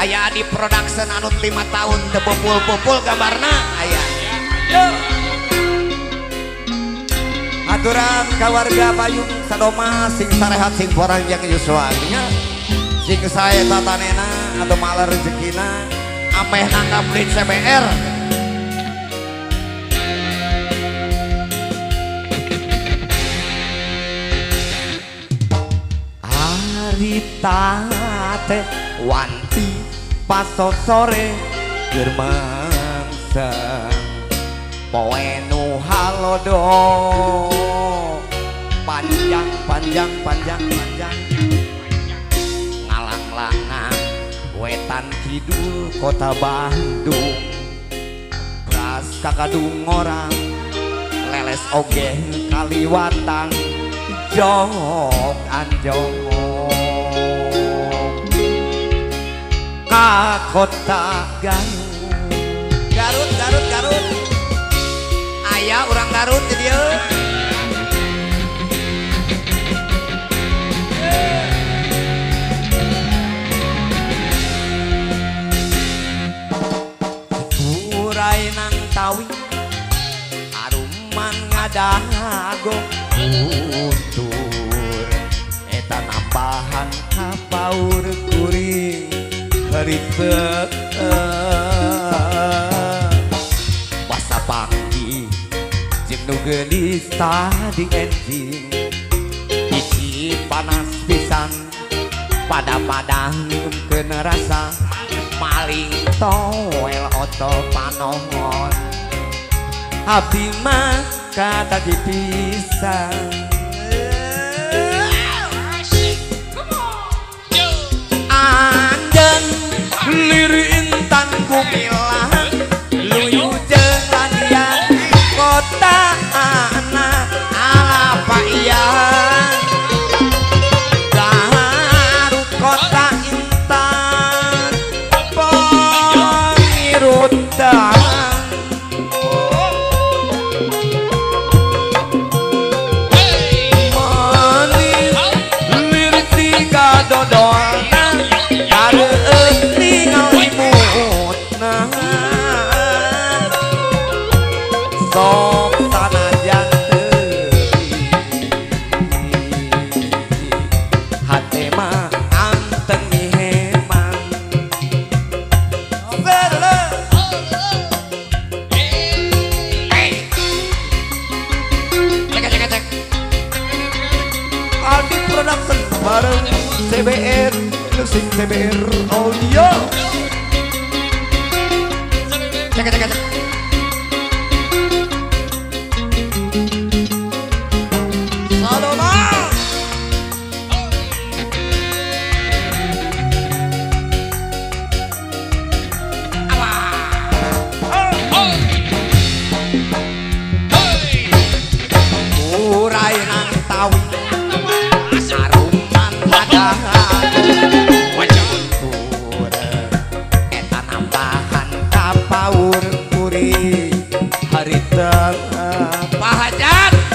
aya di production anu 5 tahun teu pupul gambarna aya. Aturan kawarga payung sadoma sing sarehat sing porang yang Yuswanya sing saya tatanena atau malah rezekina ameh nangkap di CBR. Harita teh wanti paso sore germangsa poe nu halodo panjang ngalang-langan wetan kidul kota Bandung beras kakadung orang leles oge kaliwatan jong anjong ka kota Garut aya orang Garut di dieu. Urai nang tawi haruman ngadago utur eta nambahan kapaur kuring harita basa pagi jeung nu geulis tadi enjing hiji panas pisan pada-padangkeun rasa maling toel oto panohon abdi mah kata dipisah anjeun liri intan kumilah luyu jeung ladian kota anak alapaian Garut kota intan pengirutan manis lirik tiga dodol sok sanajan hate mah anteng heman cek Aldi Production bareng CBR Musik CBR Audio cek Pahajat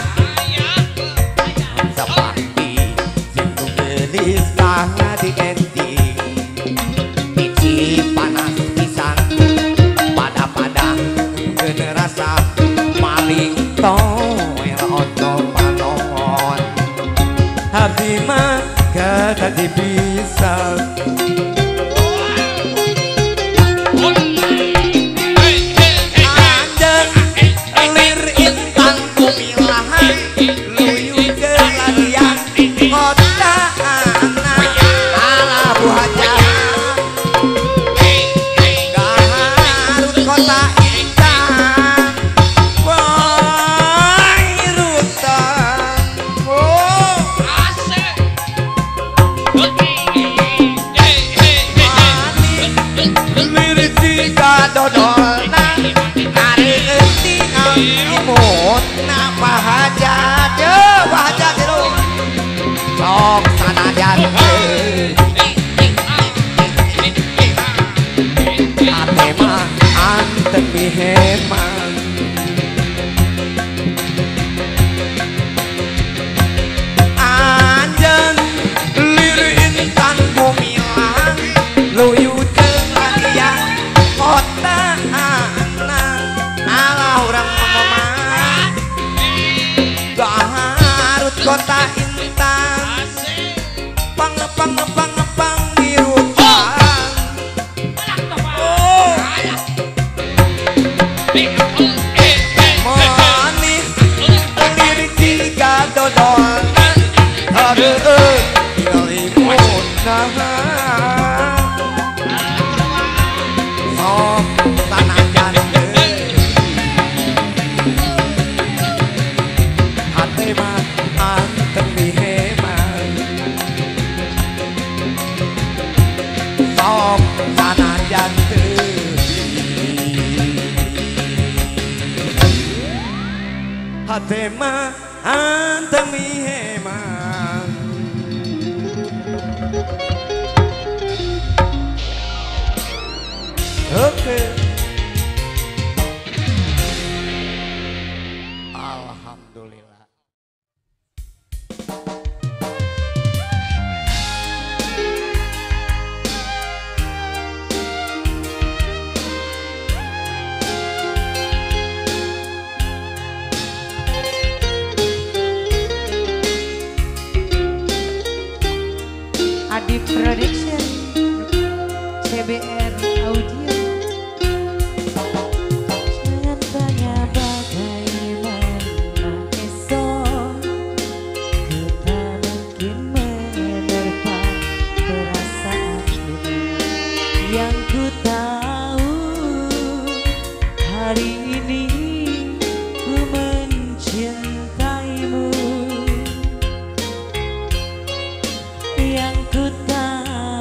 seperti jendu gelis tangga di ending biji panas pisan pada-pada generasa maling toel oto panohon abdi mah kata dipisah Hey! kota Intan pang ngirutan manis lirik tiga dodol hareueun ngelimun sok tanajan hati mah anteng dihemat sok tanajan hati mah anteng dihemat. Oke. Alhamdulillah. Adi Production CBR Audio. Jangan tanya bagaimana esok, kita mungkin menerpa perasaan ini. Yang ku tahu hari ini ku mencintaimu. Yang ku tahu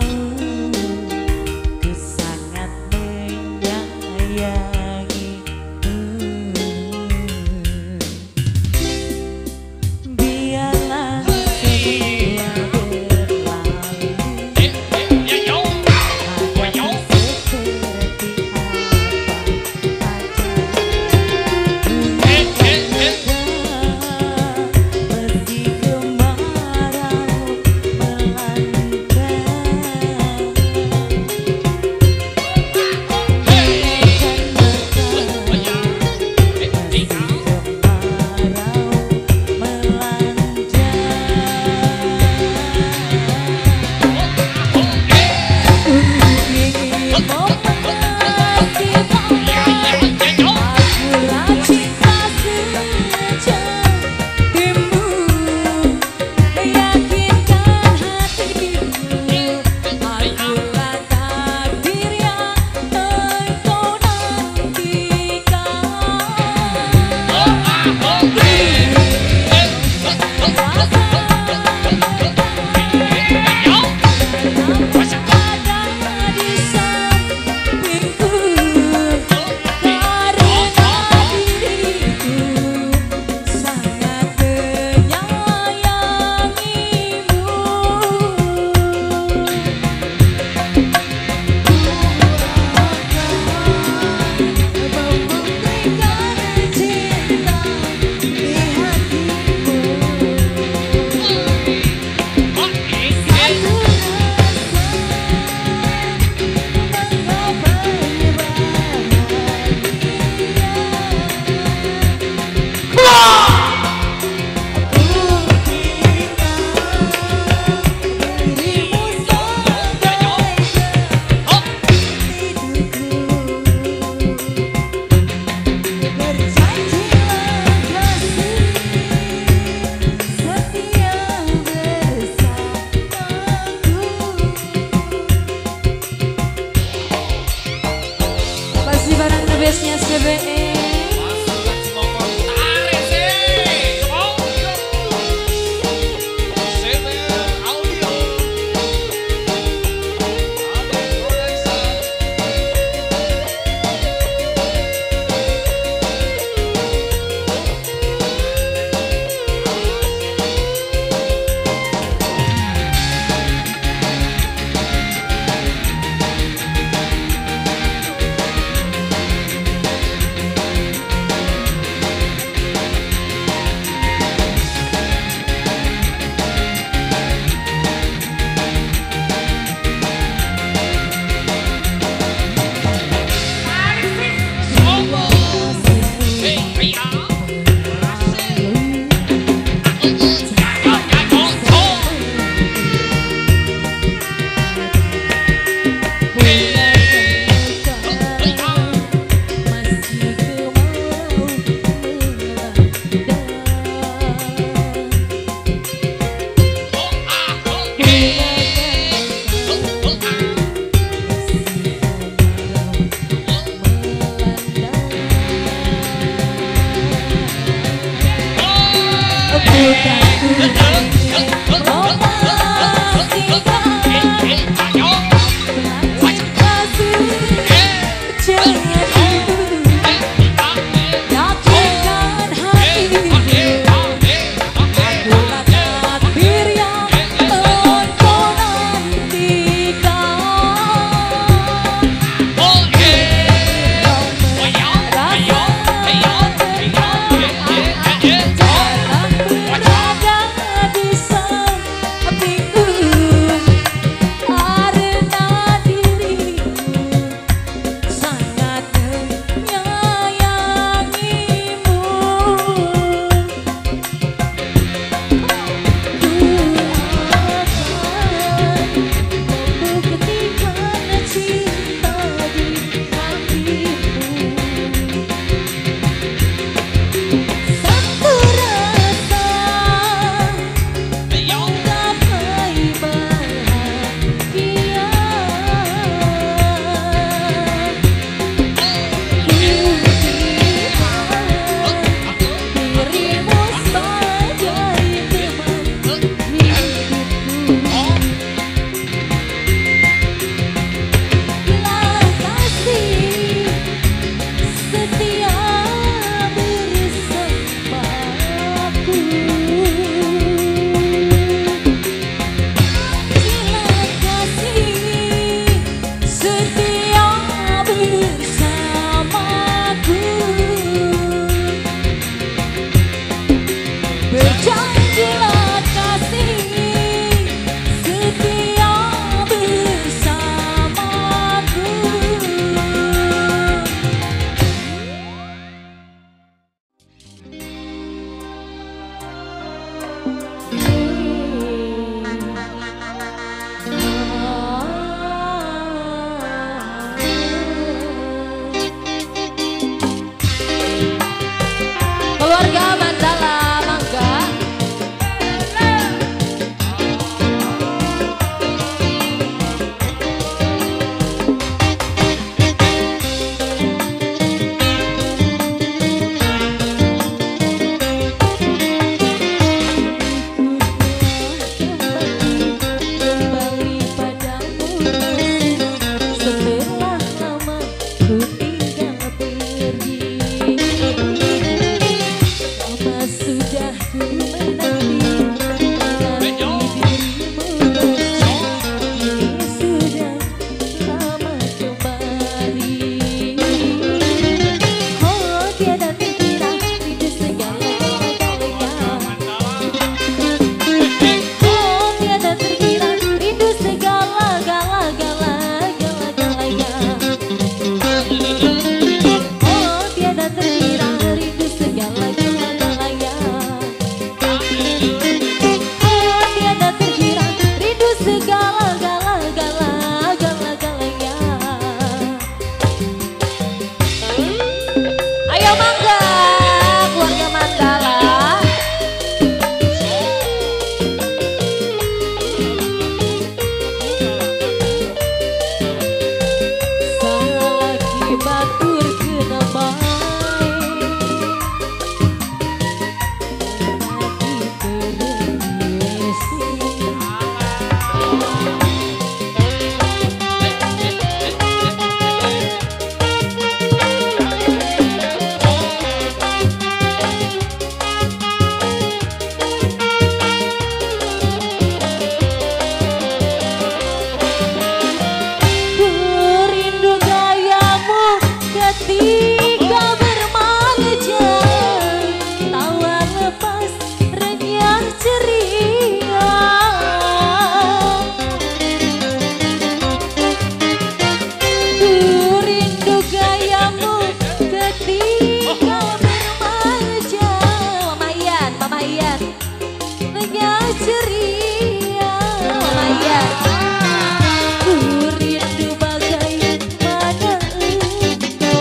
renyah ceria. Maya, ku rindu bagaimana engkau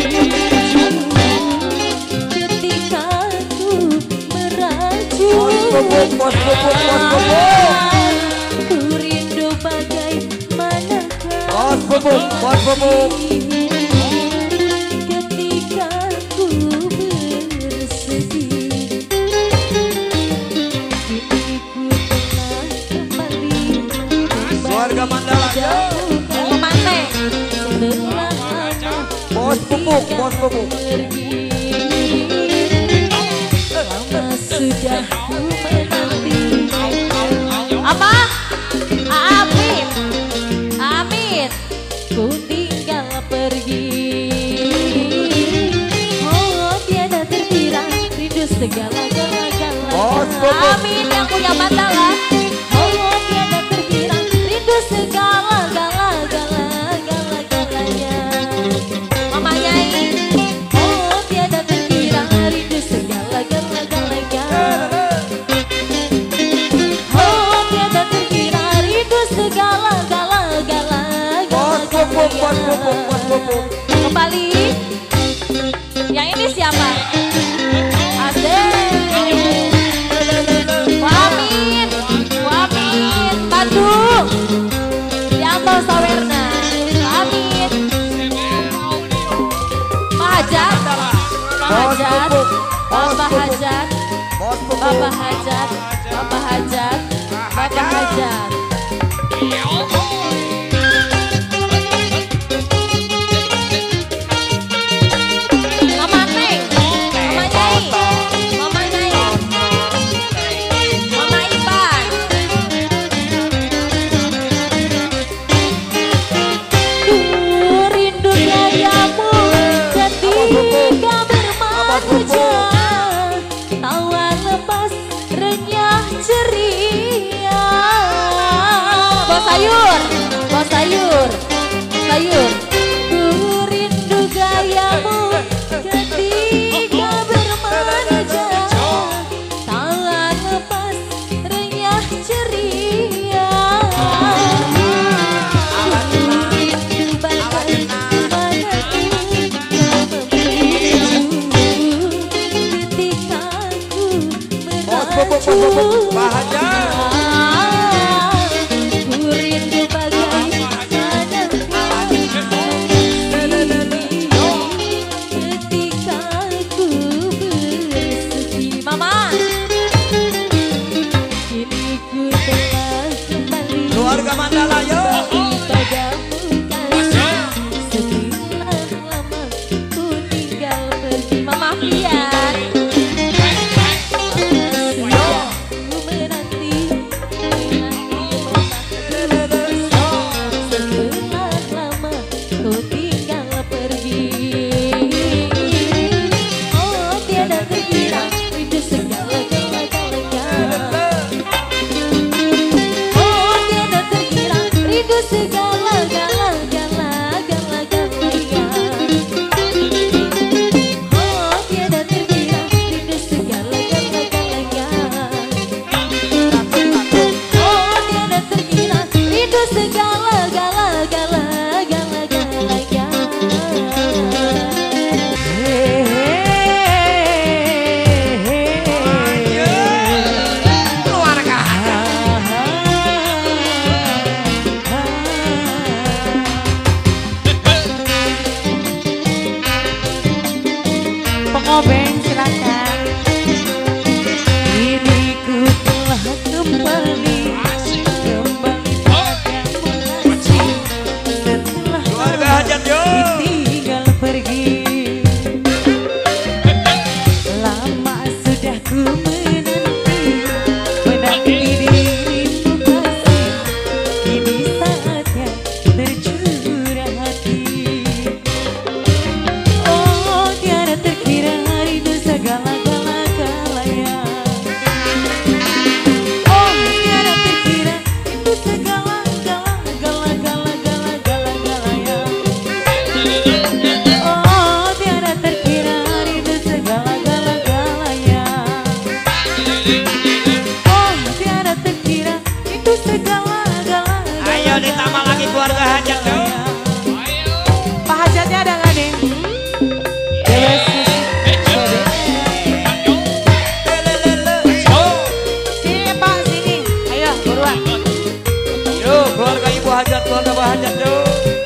memuju ketika ku meraju. Bos bubuk. Ku rindu bagaimana Bos bubuk. ketika ku bersedih. Kini ku telah kembali Keluarga Mandala jauh kemana setelah lama Bos bubuk. pergi. Lama sudah ku menanti. Apa? Amin. Amin. Ku tinggal pergi. Oh tiada terkira rindu segala-galanya. Bos bubuk. Amin yang punya Mandala. Oh tiada terkira rindu segala-galanya. Mama Nyai. Oh tiada terkira rindu segala-galanya. Oh tiada terkira rindu segala-galanya. Bos bubuk. Kembali. Yang ini siapa? Asik. Wamin. Bandung. Yanto Sawerna. Wamin. Mahajat. Bapak Hajat. Bos bubuk. Bapak Hajat. Mama Neng, Mama Nyai, Mama Ipan. Ku rindu gayamu ketika bermanja, tawa lepas renyah ceria. Bos sayur. Ku rindu gayamu ketika bermanja, tawa lepas renyah ceria. Ku rindu bagaimana ketika ku Bos bubuk. Bahagia. Ku rindu bagaimana ketika ku bersedih. Mama, kini ku telah kembali Keluarga Mandala yuk. padamu kasih. Setelah lama ku tinggal pergi. Mama Fian. Lama sudah ku menanti. Hajat tuh.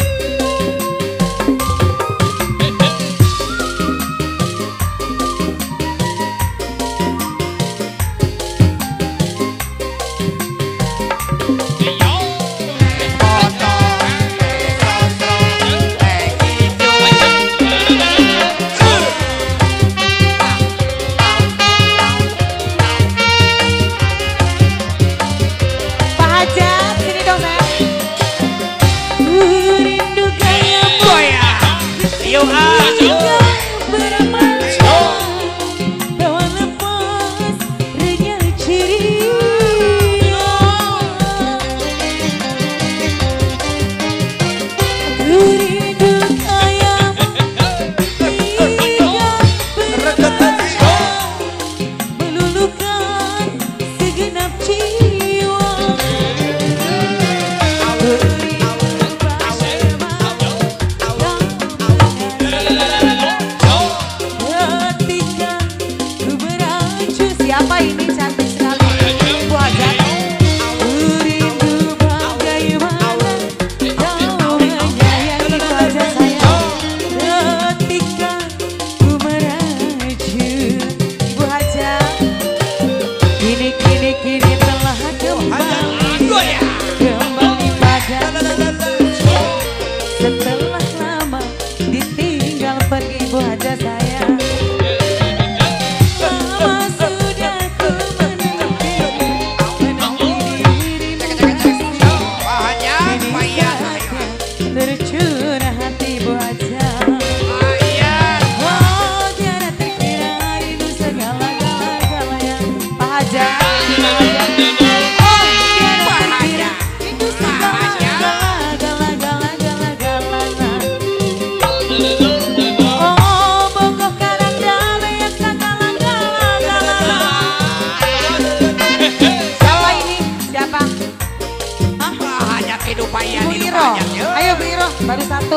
Ayo Bu Iro, baru satu.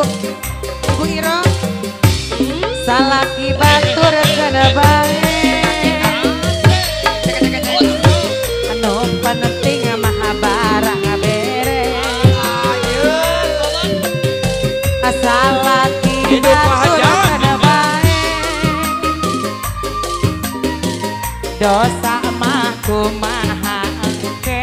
Ibu Iro. Salaki batur kena bae. Anu paneting maha barang bere. Salaki batur kena bae. Dosa mah kumaha engke.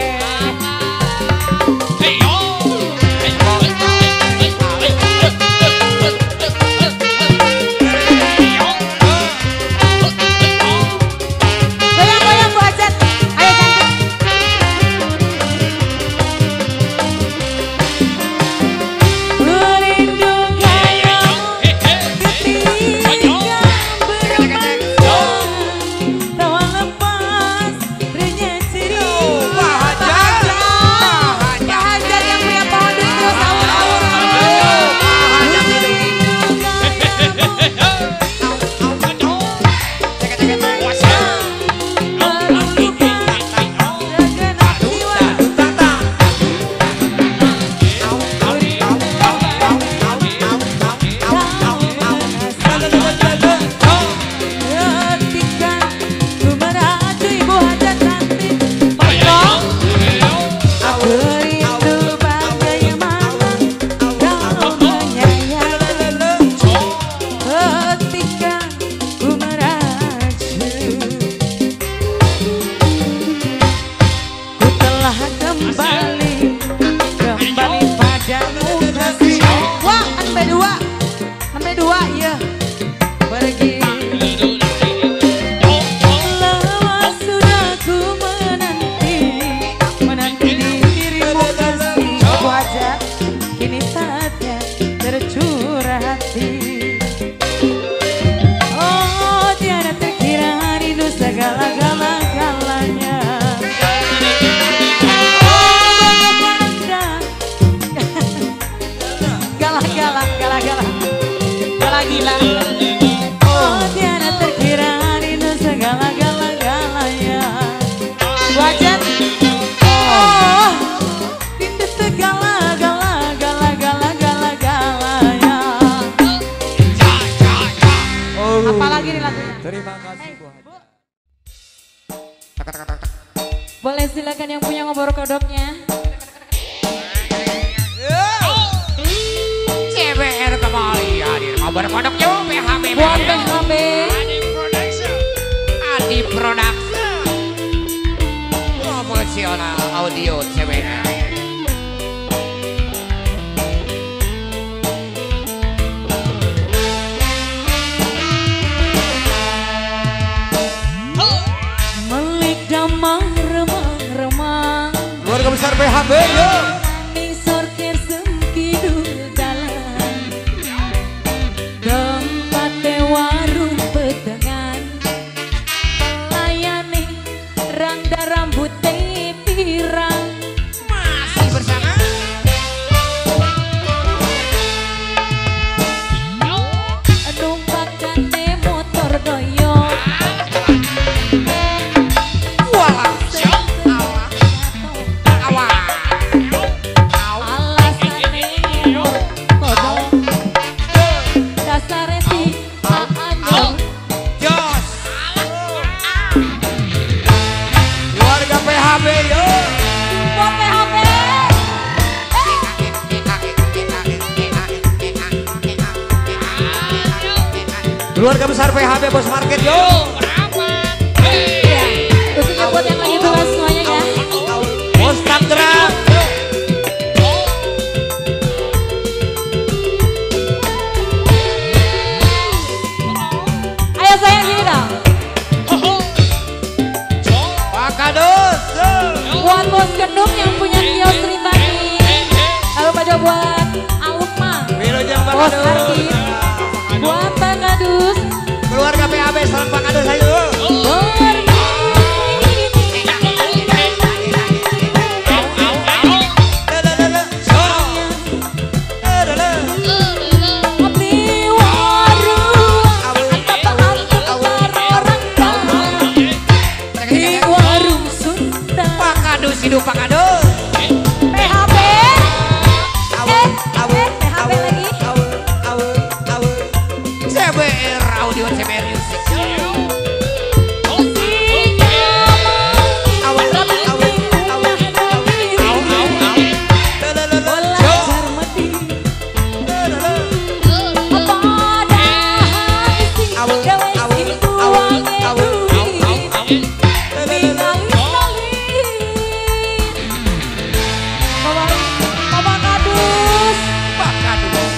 Apalagi nih lagunya? Terima kasih Bu. Boleh silakan yang punya ngobor kodoknya. kodok yo PHB. Buat PHB. Adi Production. Promosional audio CBN. Melik damang remang-remang. Keluarga besar PHB yo. Nisor kersem kidul dalan. Tempate warung pedengan. Melayani rangda rambut pirang. Masih bersama. Numpakane motor doyong. Walah. Awak. Alasane kodok. Dasare si anyong. Jos. Keluarga PHB yo. Buat PHB. Keluarga besar PHB Bos Market yo. Ya, khususnya buat yang lagi tugas semuanya ya. Bos Tangerang. Ayo sayang sini dong. Pak Kadus. Buat bos gendung yang punya kios Ritani. Lalu pada buat Alma. Wilujeng Pak Bos Kadus. Arki. Buat Pak Kadus. Keluarga PHB salam Pak Kadus ayo. Pak Kadus hidup Pak Kadus. PHB. PHB lagi. CBR audio CBR Music. Pak Kadus.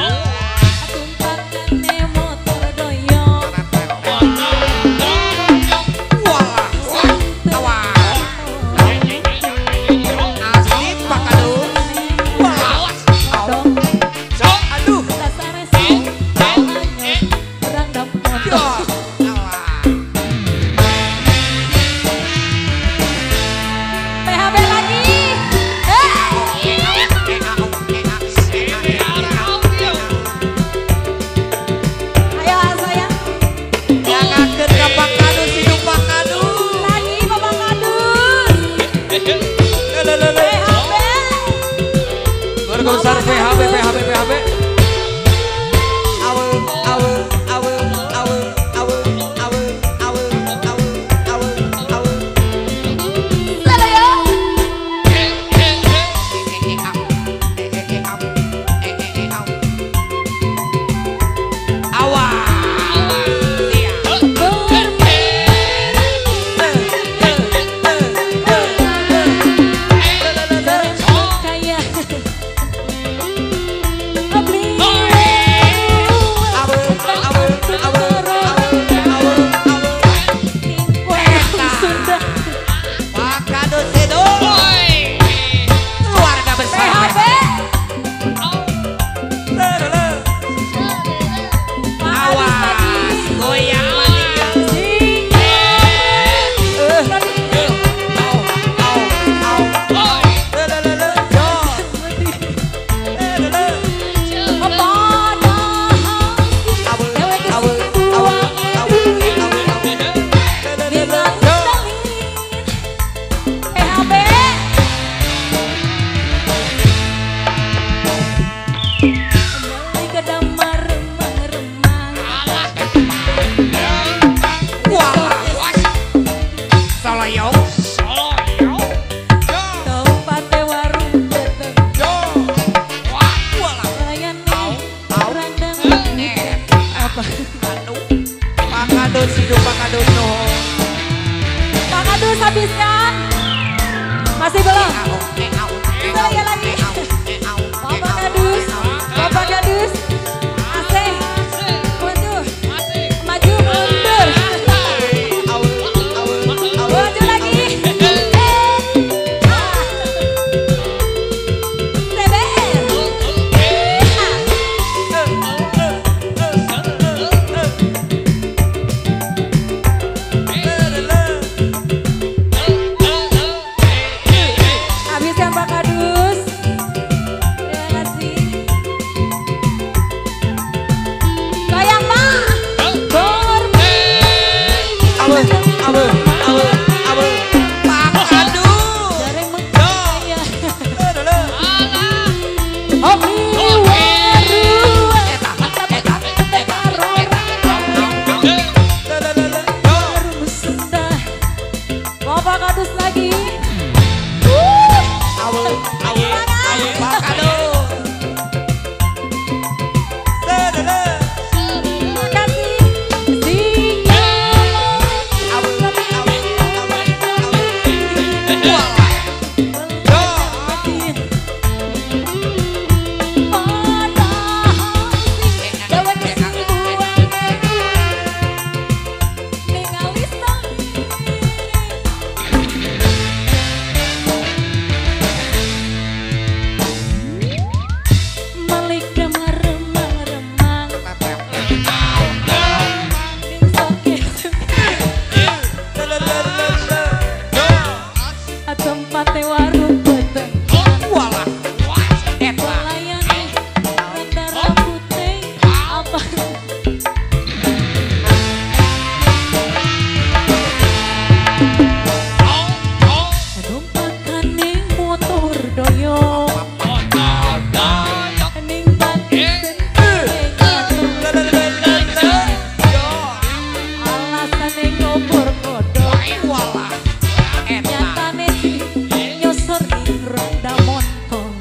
Walah. Awak. Asli Pak Kadus. Walah. Aduh. Jos. Awak. PHB lagi. Ayo sayang. Jangankan ke Pak Kadus hidup Pak Kadus. Lagi Bapak Kadus. PHB. Keluarga besar PHB. belum? Bisa lagi. Bapak Kadus, Bapak Kadus. Asik. Waduh. Maju mundur. Maju lagi. Habis yang Pak Kadus. Terima kasih. Goyang Pak. Gorme. Pak Kadus. Jarang menggaya. Hobi waru. Sudah. Bapak Kadus lagi. Pak Kadus. Terima kasih. Tempat warung beteng melayani renda rambutnya apa numpak ning motor doyong ning batin alasane ngobor kodok nyatane nyosor ing ronda motor.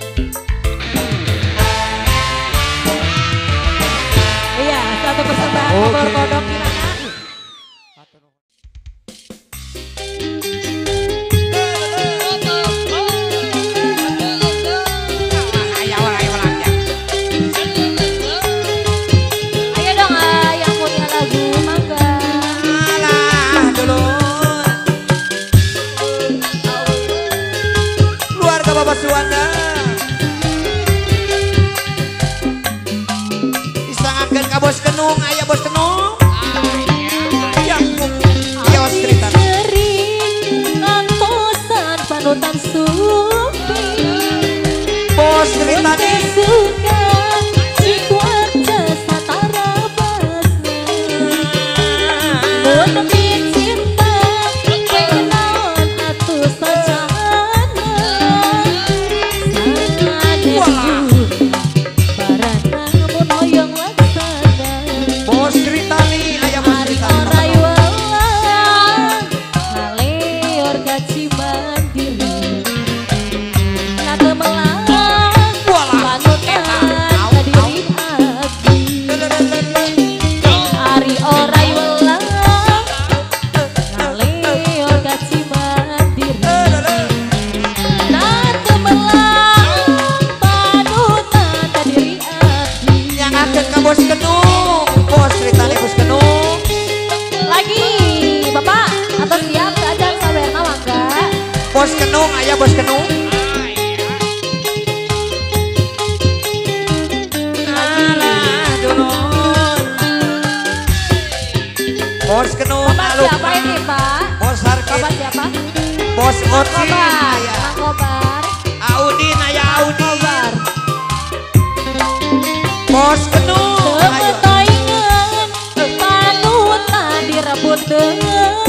Iya, satu persembahan ngobor kodok Kirana. Ayo dong yang punya lagu mangga. Keluarga Bapak Suwanda disangatkan ka Bos Kenung, ayah Bos Kenung. Ya was cerita. Sering ngantosan panutan supi. Bos cerita nih. Suka cikuarca satara basna. Menepi cinta kenaon atuh sajana. Sangat barana mun hoyong laksana. Bos cerita nih, ayah Bos Hari cerita. orai walang ngaleor ka Cimandiri. Nate melang panutan ka diri abdi. Hari orai walang ngaleor ka Cimandiri. Nate melang panutan ka diri abdi. Yang akan ka Bos Kenung. Bos cerita nih Bos Kenung. Lagi, Bapak, atau siap keadaan sawerna mangga. Bos Kenung, ayah Bos Kenung. Bos Kenung, Bapak siapa ini, Pak? Bos Harkin, Bapak siapa? Bos Oci, Kobar, ayah Mang Kobar. Audin, ayah Audin. Kobar. Bos Kenung, ayo. Temetoingan, panutan direbut dengan.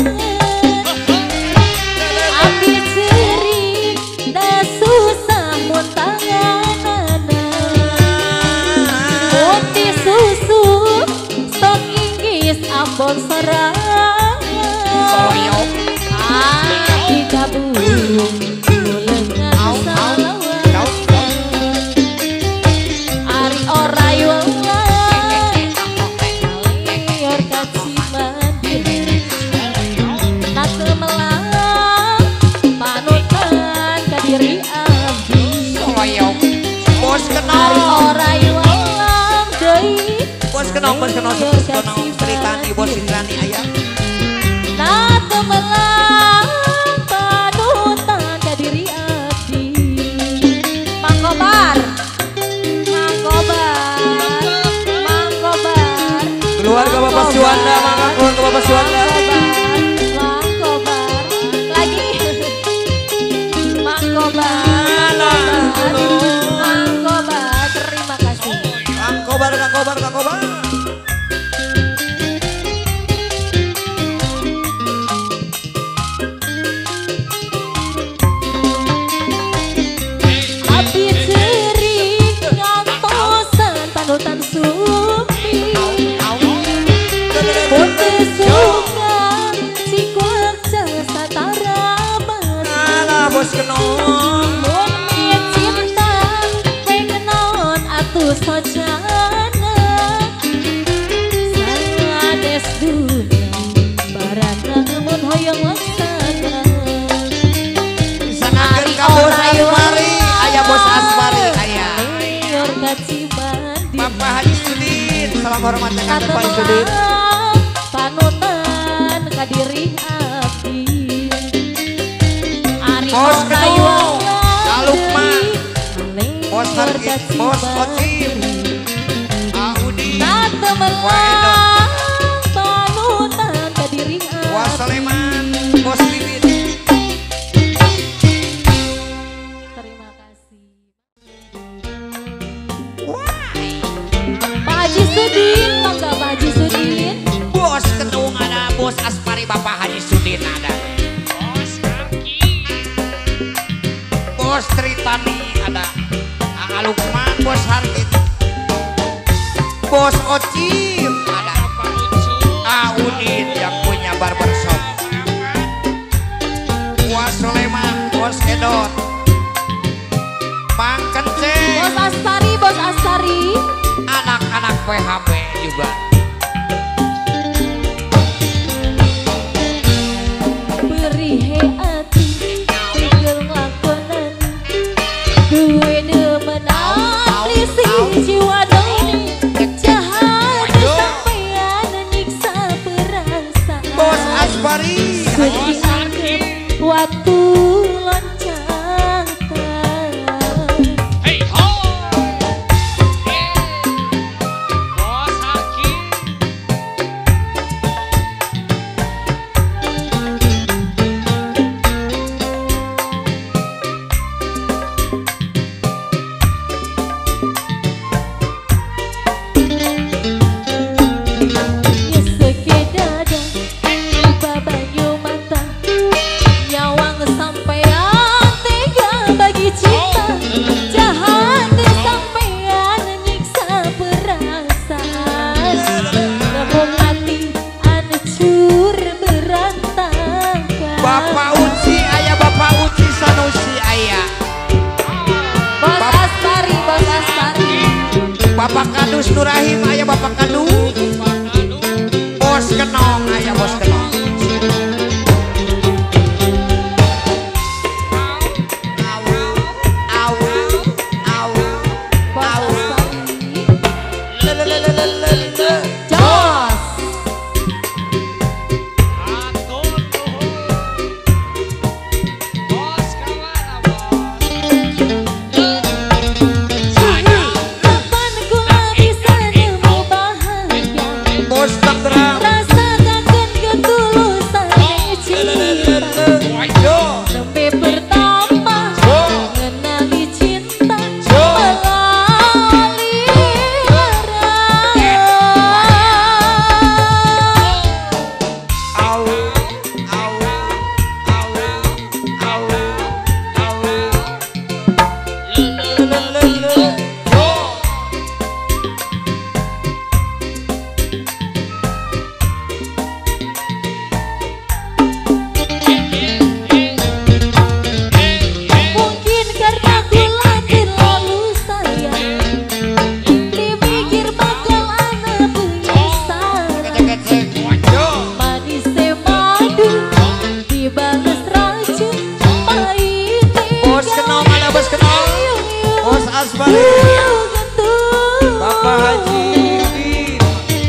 Abdi ceri, da susah mun tanganana. Putih susu, stok inggis Ambon serangan. Abdi gabung, kenong ceritani bos Indrani ayah. Nah temelang panutan ka diri abdi. Mangkobar. Keluarga Bapak Suwanda, mangga keluarga Bapak Suwanda. Mangkobar. Lagi. Mangkobar. Terima kasih. Mangkobar. Abdi sering ngantosan panutan supi. Putih suka si kuarca satara Alah bos kenong. Mungkin cinta pengenon atuh sojana. Sangades duna barana mun hoyong laksana. Sangakeun ka bos Asmari, aya bos Asmari aya. Liur ka Cimandi. Bapak Haji Sudin, salam hormat dengan Bapak Haji Sudin. Panutan ka diri abdi. Ari Bos Kenong, Kalukma, Bos Liur ka Hargit, Bos Ocim, Cimandi. Audi, Temelang panutan ka diri Bos abdi. Saleman, Bos Bibit. Terima kasih. Pak Haji Sudin, mangga Pak Haji Sudin. Bos Kenong ada, Bos Asmari, Bapak Haji Sudin ada. Bos Tritani ada. Lukman, Bos Hargit. Bos Ocim ada. Udin yang punya barbershop. Bos Soleman, Bos Edot. Mang Kenceng. Bos Astari. Anak-anak PHB juga. Beri hati, tinggal ngelakonan. Duwe demenan, lisi jiwa dong. Jahat sampean nyiksa perasaan. Bos Asbari. Sedih anggap waktu loncatan. Hey ho, Bos Hakim. Nyeseke dada, lupa banyu mata. Nyawang sampean tega bagi cinta. Jahat sampean nyiksa perasaan. Namun hati hancur berantakan. Bapak Uci ayah, Bapak Uci Sanusi ayah. Bos Asmari. Bapak Kadus Nurahim ayah, Bapak Kadus. Bos Kenong ayah, Bos Kenong. Bos Asmari. Lelelelelelele. Jos. Atur nuhun. Bos kawana bos. Kapan kula bisa nemu bahagia. Bos Tangerang. Rasakan ketulusan yang cinta. Yo. Nembe pertama mengenali cinta Yo. melalui Au, au, au, au, lelelelele. Yo. Mungkin karena kula terlalu sayang, dipikir bakal anak penyesalan. Kecek-kecek. Yo. Manis madu dibalas racun pahit. Bos Kenong ada, Bos Kenong. Bos Asbari. Bapak Haji Udin.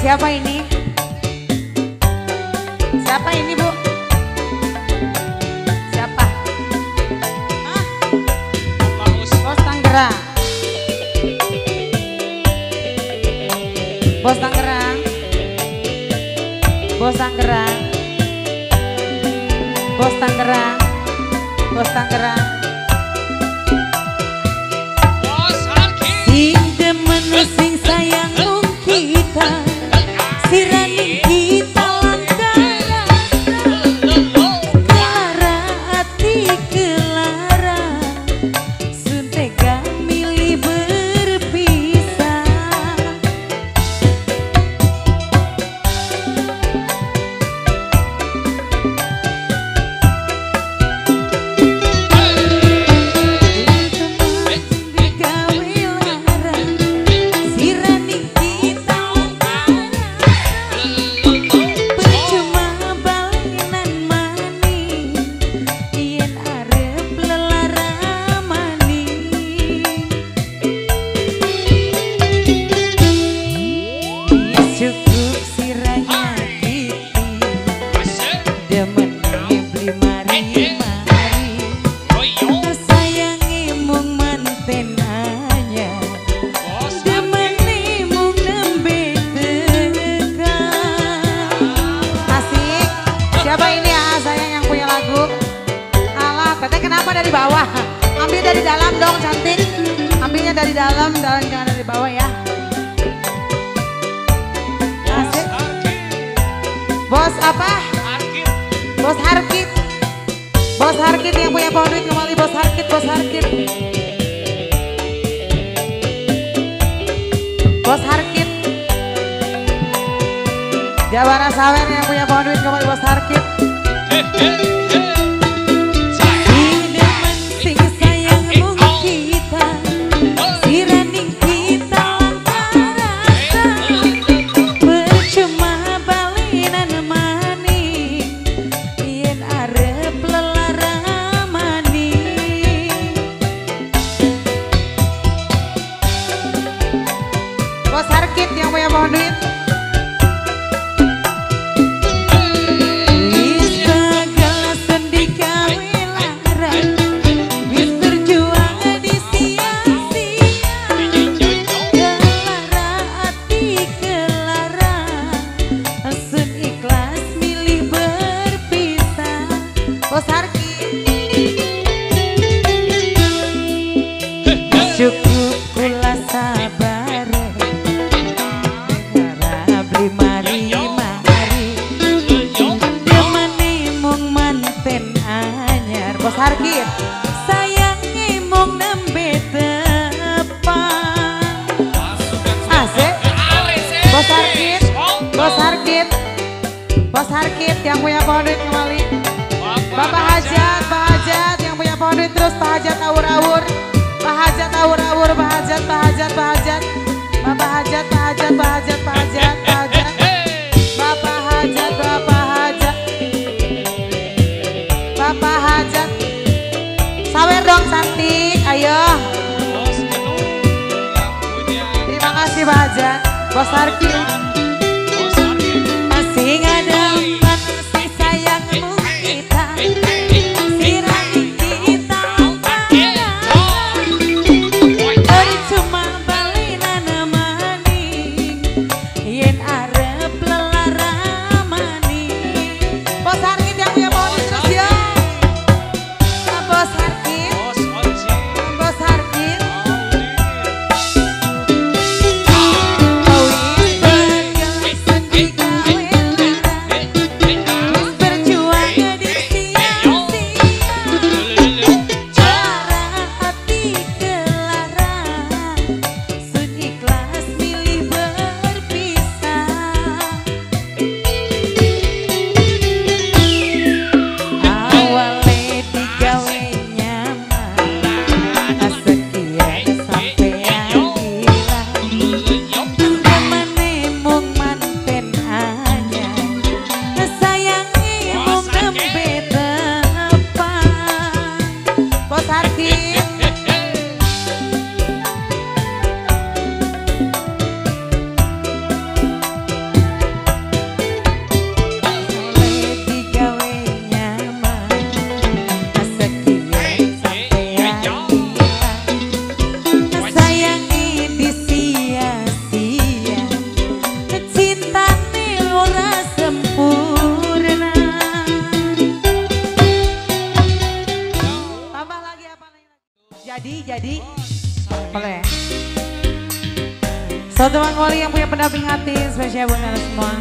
Siapa ini? Siapa ini, Bu? Siapa? Hah? Bos Tangerang. Bos Tangerang. Bos Tangerang. Bos Tangerang. Bos Tangerang. Bos Arki. Sing demen sing sayang kita, sirani kita langkara, kelara hati kelara, suntega milih berpisah. Dari bawah, ambil dari dalam dong cantik, ambilnya dari dalam, jangan dari bawah ya. Asik. Bos apa? Arki. Bos Harkit. Bos Harkit yang punya pohon duit kembali Bos Harkit, Bos Harkit. Bos Harkit. Jawara Sawer yang punya pohon duit kembali Bos Harkit. Bos Harkit yang punya pohon duit. Bos Harkit. Cukup kula sabar, harap mari demani mung manten anyar. Bos Harkit. Sayang mung nembe tepan. Asik. Bos Harkit. Bos Harkit. Bos Harkit yang punya pohon duit kembali. Bapak Hajat yang punya pohon duit terus Pak Hajat awur-awur. Pak Hajat awur-awur, Pak Hajat. Bapak Hajat. Bapak Hajat. Sawer dong cantik, ayo. Bos Kedung yang punya. Terima kasih Pak Hajat. Bos Harkit. Bos Arki. Masih ada masih sayangmu kita, sirani kita langkara, percuma balinan maning, yen arep lelara maning. Bos Harkit yang punya pohon duit terus ya. Bos Harkit. Bos Onci. Bos Harkit. Auli. Awis Jadi. Boleh. Satu Bang Wali yang punya pendamping hati, spesial buat kalian semua.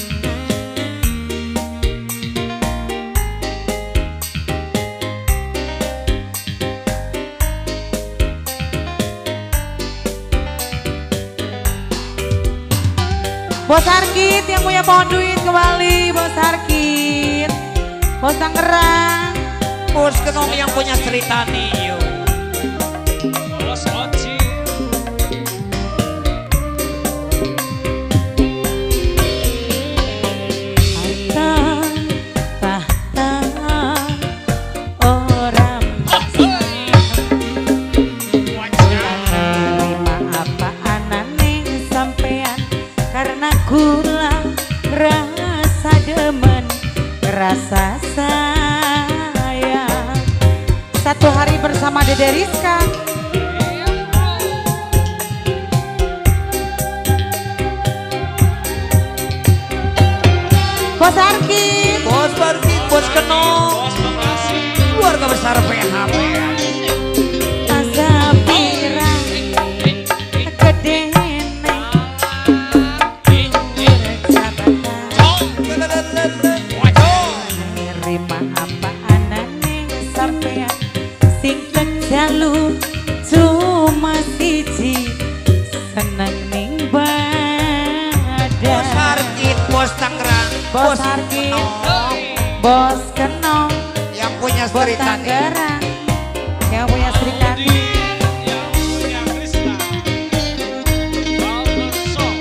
Bos Arkit yang punya pohon duit kembali, Bos Arkit. Bos Tangerang. Bos Kenong yang punya cerita nih. Bos Oci. Orang karena kula rasa demen, rasa sayang. Satu hari bersama Dede Rizka. Bos Arkit, Bos Barki, Bos Kenong, Bos Bekasi. keluarga besar PHP. Asapira, kedene, nerima apa anane sampean sing kejalu cuma siji seneng ning badan. Bos Arkit, Bos Tangerang, Bos Arkit, Kenong, Bos Kenong, yang punya Bos cerita nih. Tangerang, yang punya Sri Kandi. Yang punya Krista. Barbershop.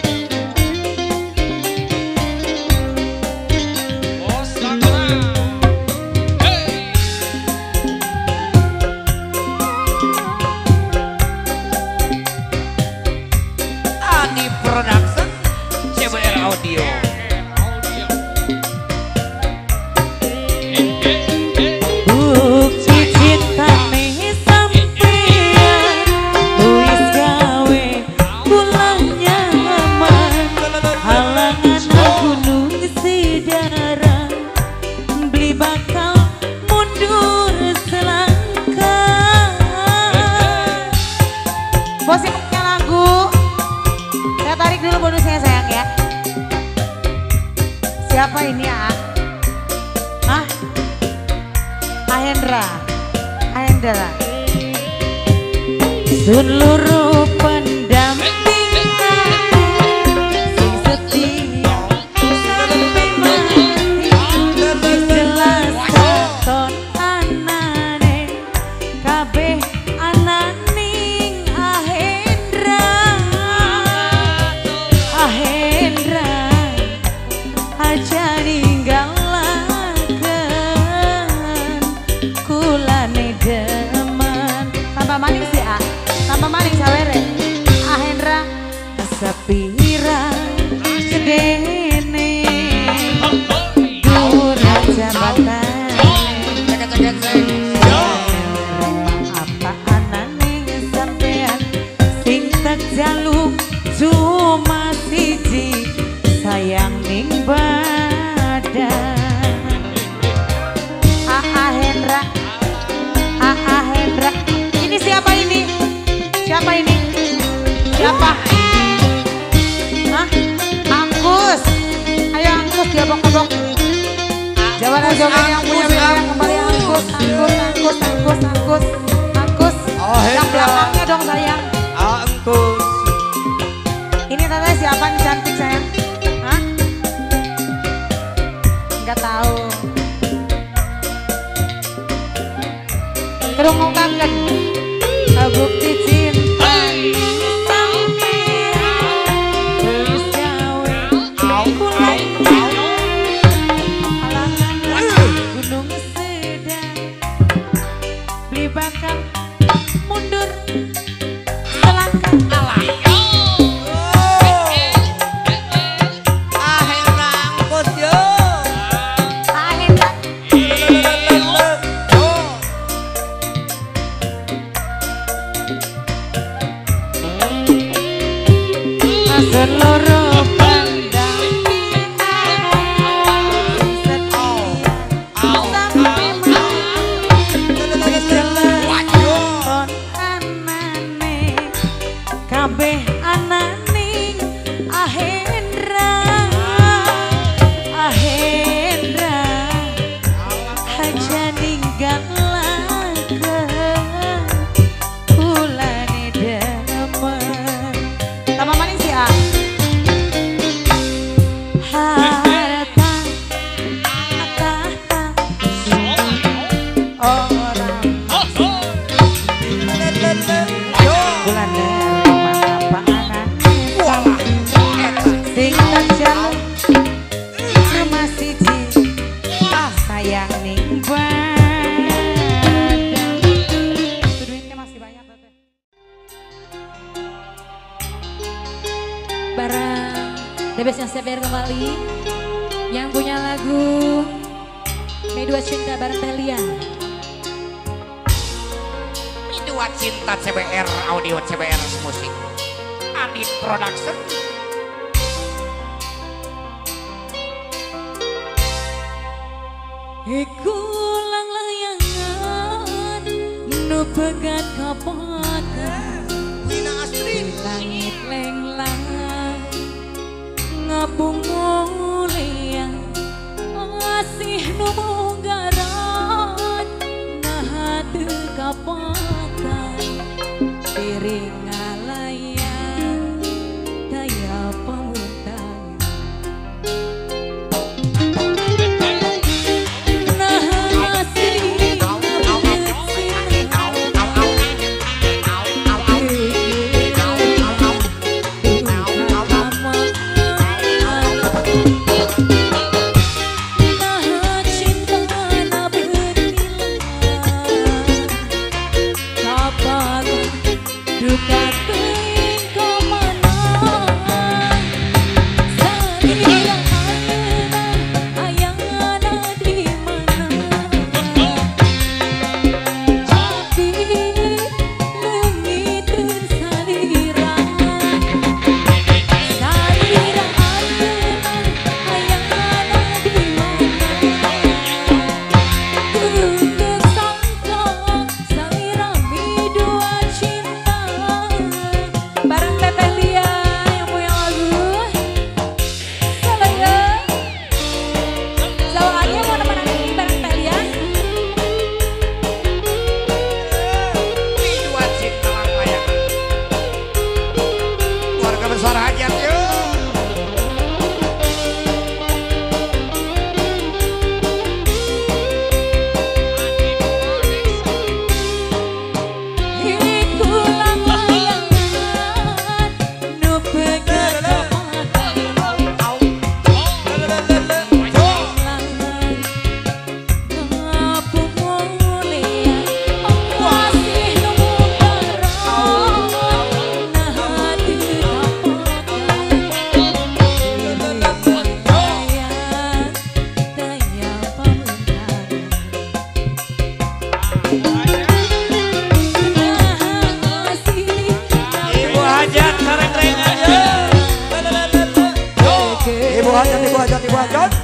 Bos Tangerang. Hey. Adi Production, CBR Audio. Audio. Bukti cinta nih sampean wis gawe kula nyaman. Halangan gunung sedara beli bakal mundur selangkah. Bos yang punya lagu, saya tarik dulu bonusnya sayang ya. Siapa ini ya? Hah? Ahendra. Seluruh pendamping sing setia sampai mati. Jelas katon anane kabeh ananing Ahendra aja ninggalaken kulane demen. Tambah maning sih tambah maning sawere Ahendra sepira gedene dhuwur jabatan. Apa anane sampean sing tak jaluk cuma siji sayang ning badan. Ahendra. Ini siapa ini? Siapa? Hah? Angkus. Ayo Angkus diobok-obok. Jawaban yang punya wilayah kembali Angkus. Yang belakangnya dong sayang. Angkus. Ini tante siapa nih cantik sayang? Hah? Enggak tahu. Kerungu kangen. Bukti cinta. Terus gawe. Kulai. Halangan gunung sedang. Beli bakal mundur selangkah. Angkus yo. Ahendra. Seluruh pendamping setia sampai mati. Jelas Bulan dari mata anak sing terjaluk sama siji sayang ning badan. Duitnya masih banyak Teteh. Barang Debesnya CPR kembali yang punya lagu Medua Cinta bareng Telia. Medua Cinta CBR Audio CBR Musik Adit Production. Iku lang layangan nu pegat kapakan Wina Astri langit lenglang ngabungu liang asih nu munggaran nah teu kapakan piring ngalayang daya pamuntang Ibu hajat.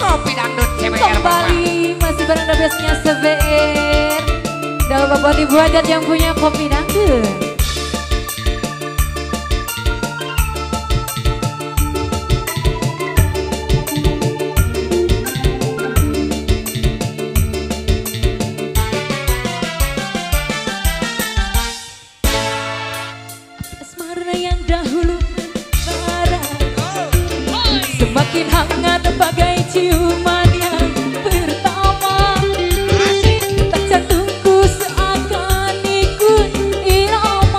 Kopi dangdut CBR Kembali masih bareng The Bestnya CBR. Jangan lupa buat ibu hajat yang punya kopi dangdut. Asmara yang dahulu membara, semakin hangat bagai ciuman yang pertama. Tak jantungku seakan ikut irama.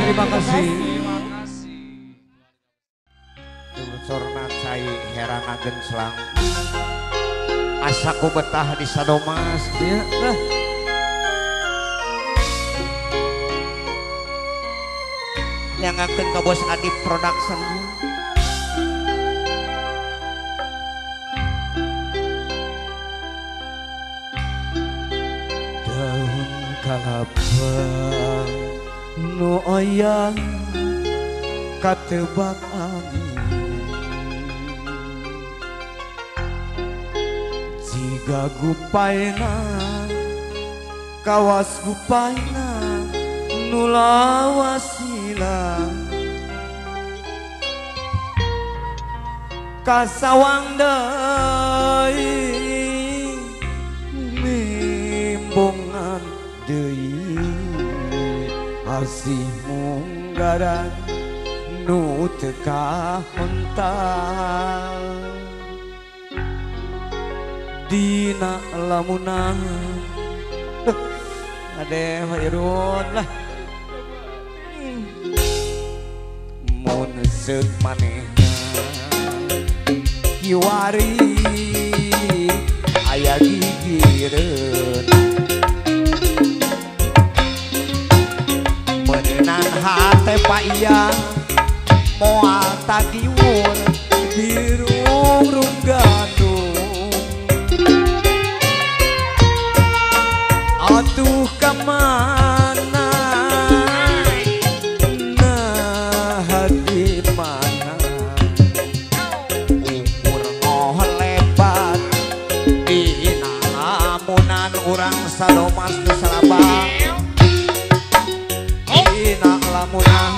terima kasih. Terima kasih. Sorna cai heranagen selang. Asaku betah di Sadomas. Ya, lah. Yang akan ke Bos Adip Production. Daun kalapa nu oyang katebak angin, jika gupaina kawas gupaina nu lawasila kasawang deui mimbongan deui asih munggaran nu teu kahontal dina lamunan ade hayrun lah mun seuk manehna kiwari aya gigireun meuneunan hate paiya moal tagiwur dirung-rung gandung atuh kamana nah di mana ukur ngoh lebat dina lamunan urang Sadomas nu salabang dina lamunan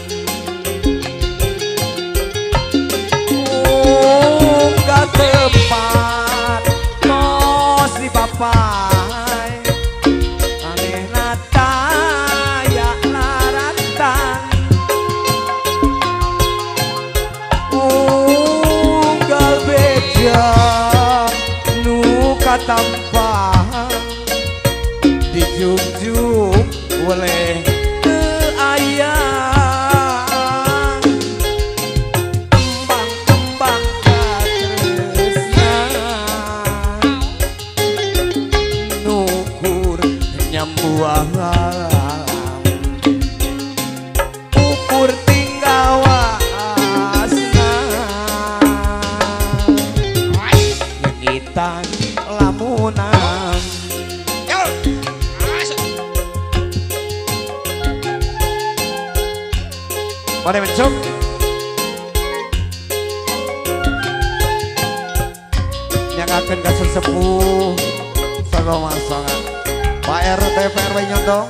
gak tepat tos di papai aneh nataya laratan unggal beja nu katampang dijuk-juk oleh ayah kembang-kembang katresnan nukur nyambuang ukur tinggal wasna nyengitan lamunan boleh mencuk yang akan kasih sepuh Sadomas sangat Pak RT PRW nyondong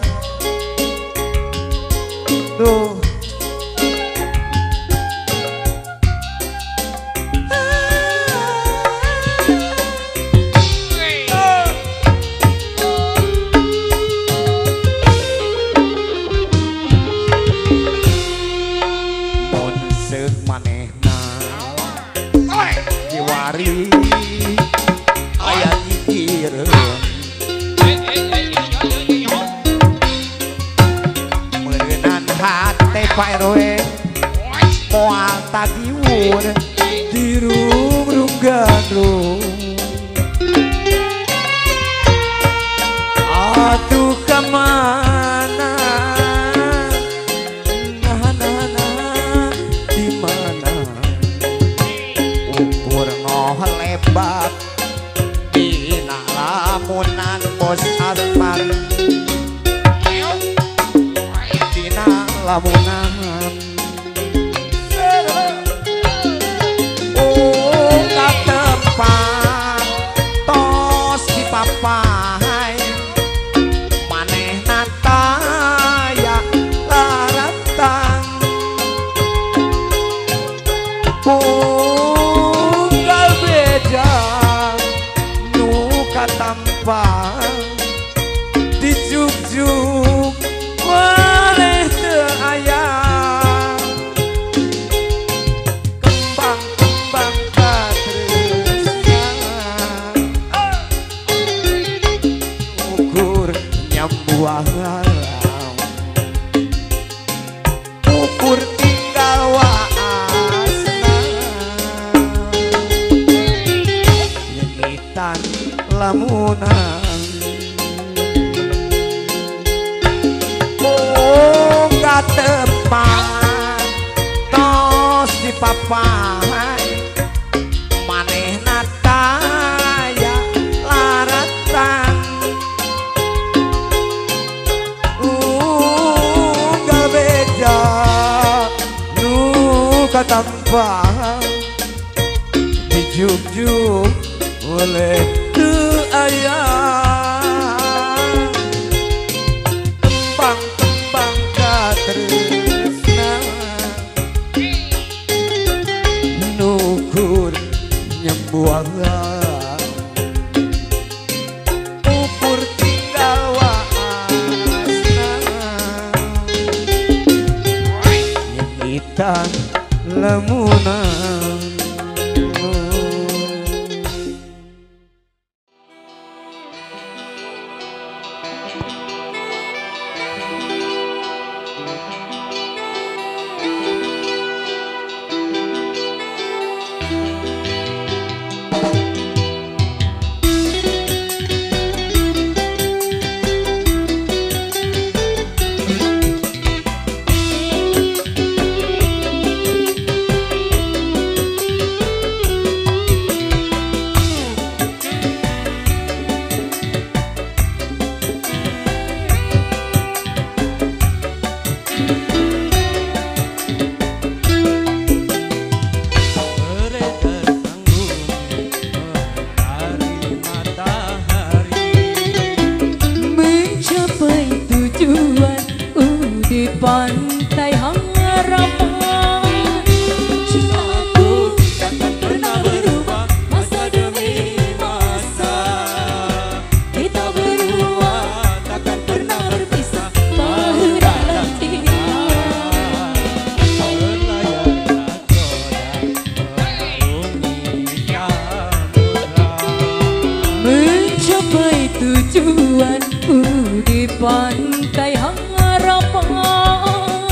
tuh mun seuk manehna kiwari aya gigireun meuneunan hate Pak RW moal tagiwur dirung-rung gandrung atuh kamana nah di mana ukur ngoh lebat dina lamunan Bos Asmar dina lamunan katepan tos di papai manehna taya laratan unggal beja nu katampang dijuk-juk oleh teu aya kembang-kembang katresnan ukur nyambuang alam apa dijuk-juk oleh ayah tembang-tembang katresna nukur nyembuang pupur tinggal waasna nyemitan lamunan. Pantai harapan, cintaku takkan pernah berubah masa demi masa. Kita berdua takkan pernah berpisah, bahu dalam cinta. Berlayarlah koda mencapai tujuanku di pantai harapan.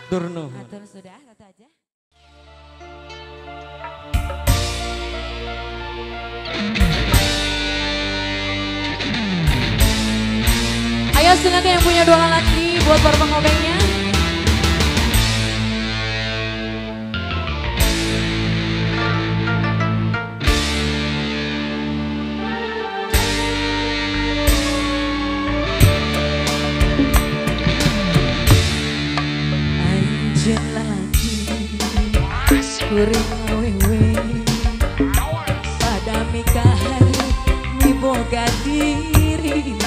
Atur nuhun. Atur sudah, satu aja. Ayo silakan yang punya dua lagi buat para pengobengnya. Anjen lagi kuring awewe pada mikahar miboga dirina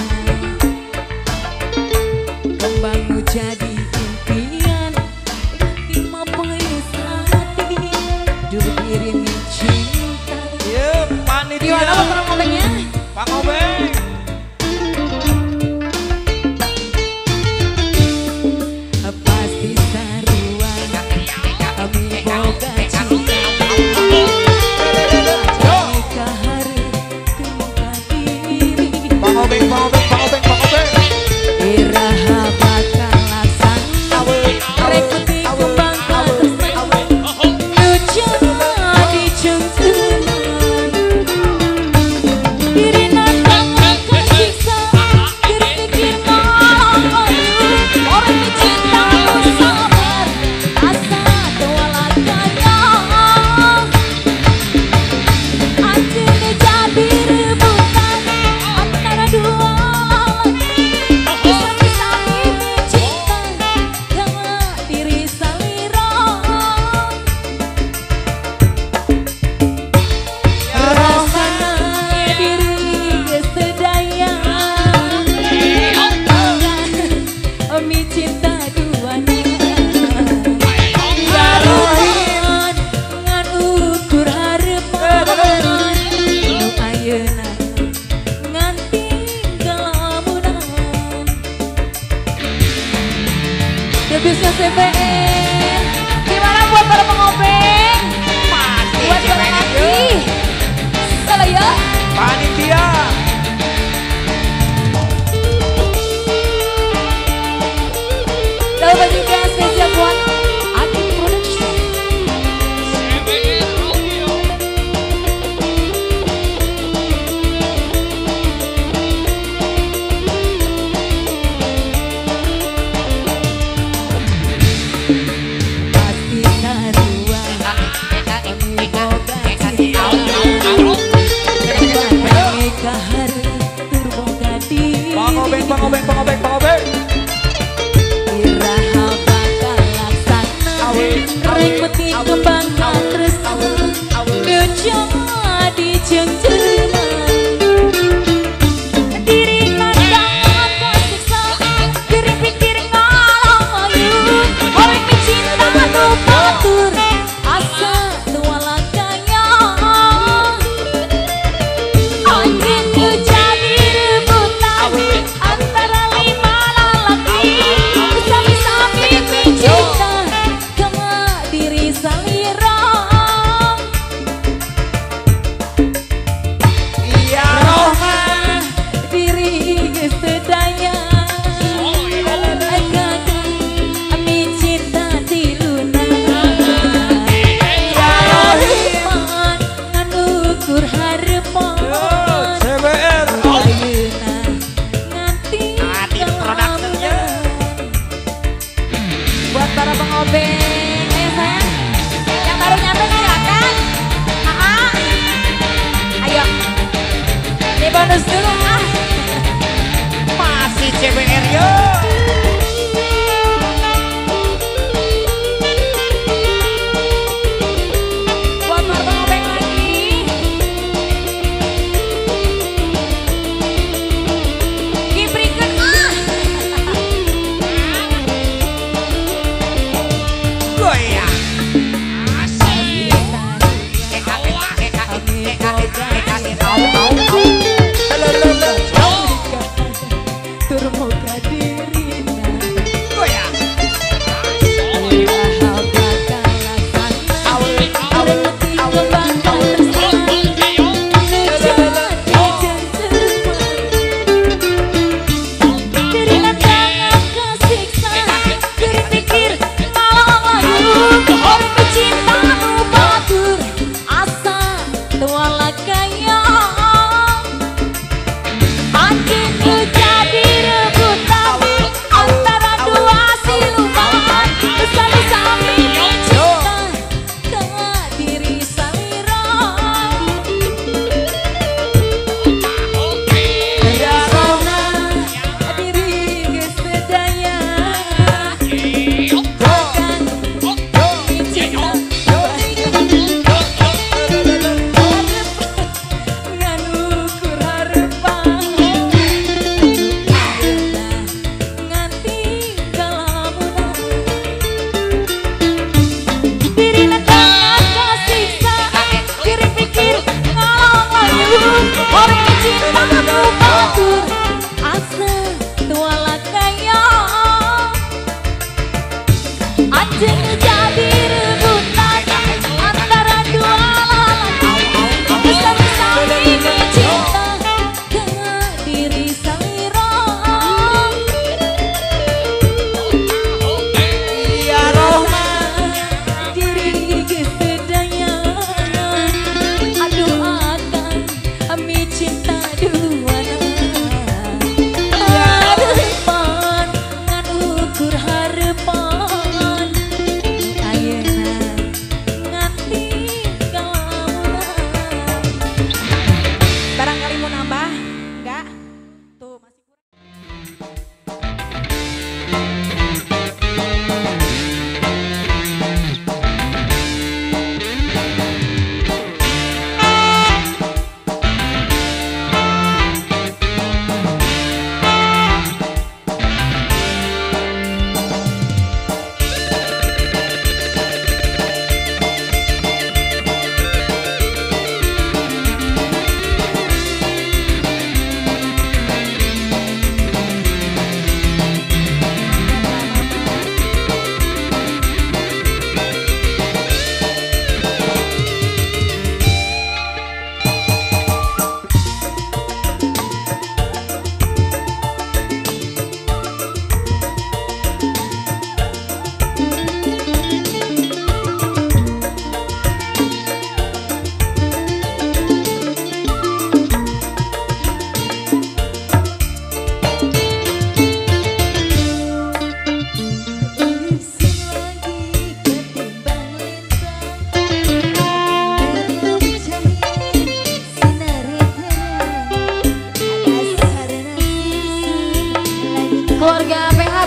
kembang jadi impian nanti mapelis hati diri cinta. Iya, panitia. Gimana Pak Ngobengnya? Pak Ngobeng. Pasti saruan kami boga cinta kahar kemuka diri Pak Ngobeng, Pak Ngobeng, Pak Ngobeng, Pak Ngobeng. iraha bakal laksana rekuti kembang atas nu jadi cengkeman diri nantang kesiksa berpikir ngalayu orang cinta nu sabar asa tewalakanya anjing jadi rebutan antara dua bisa-bisa ini cinta sama diri salira rasana diri kesedaya mi cinta duana garuhan ngan ukur harapan nu ayeuna nganti kelamunan debusnya CBN gimana buat para pengobeng buat yang lagi salah ya Panitia. dapat juga spesial buat Adi Production. CBR Audio. Pasti sarua kami boga cinta kembang kahar turboga diri Pak Ngobeng, Pak Ngobeng, Pak Ngobeng, Pak Ngobeng. iraha bakal laksana rekuti kembang tresna nu jadi cengceman diri nandang kesiksa diri pikir ngalayu orang cinta nu batur asa nu walakanya anjing nu jadi rebutan antara lima lalaki bisa-bisa mimpi cinta kama diri salira Iya, Rohman. diri kesedaya ami cinta di luna harapan ngan ukur harapan CBR. ayeuna nganti Adi Production-nya. buat para pengobeng ayo sayang yang baru nyampe silakan ayo ini bonus dulu Masih CBR yo. buat para pengobeng lagi Gibrikeun Goyang. turboga diri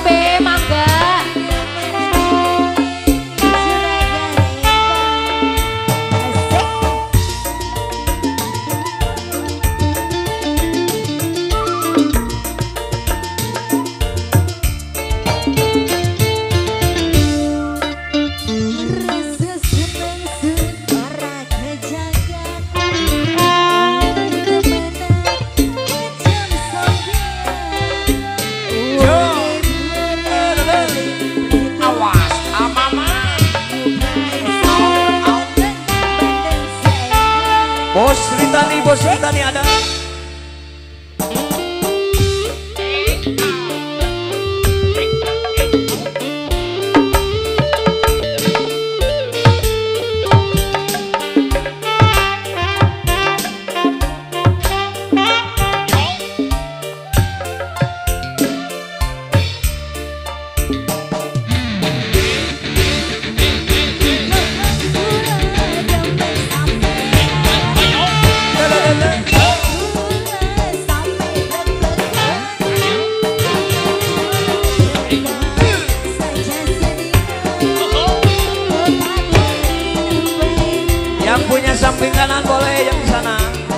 Be, mangga. Bos Ritani ada. Yang punya samping kanan boleh yang di sana.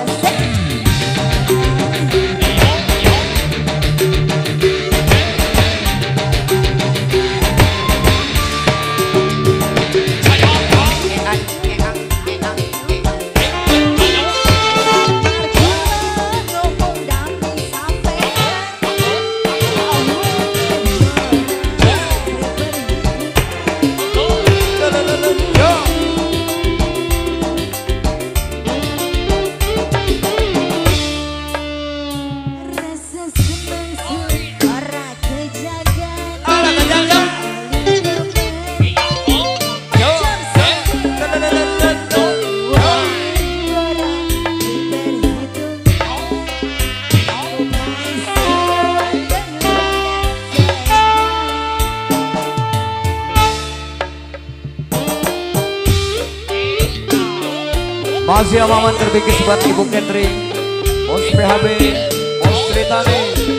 Masih amaman terbikin buat Ibu Catering, Bos PHB, Bos Ritani,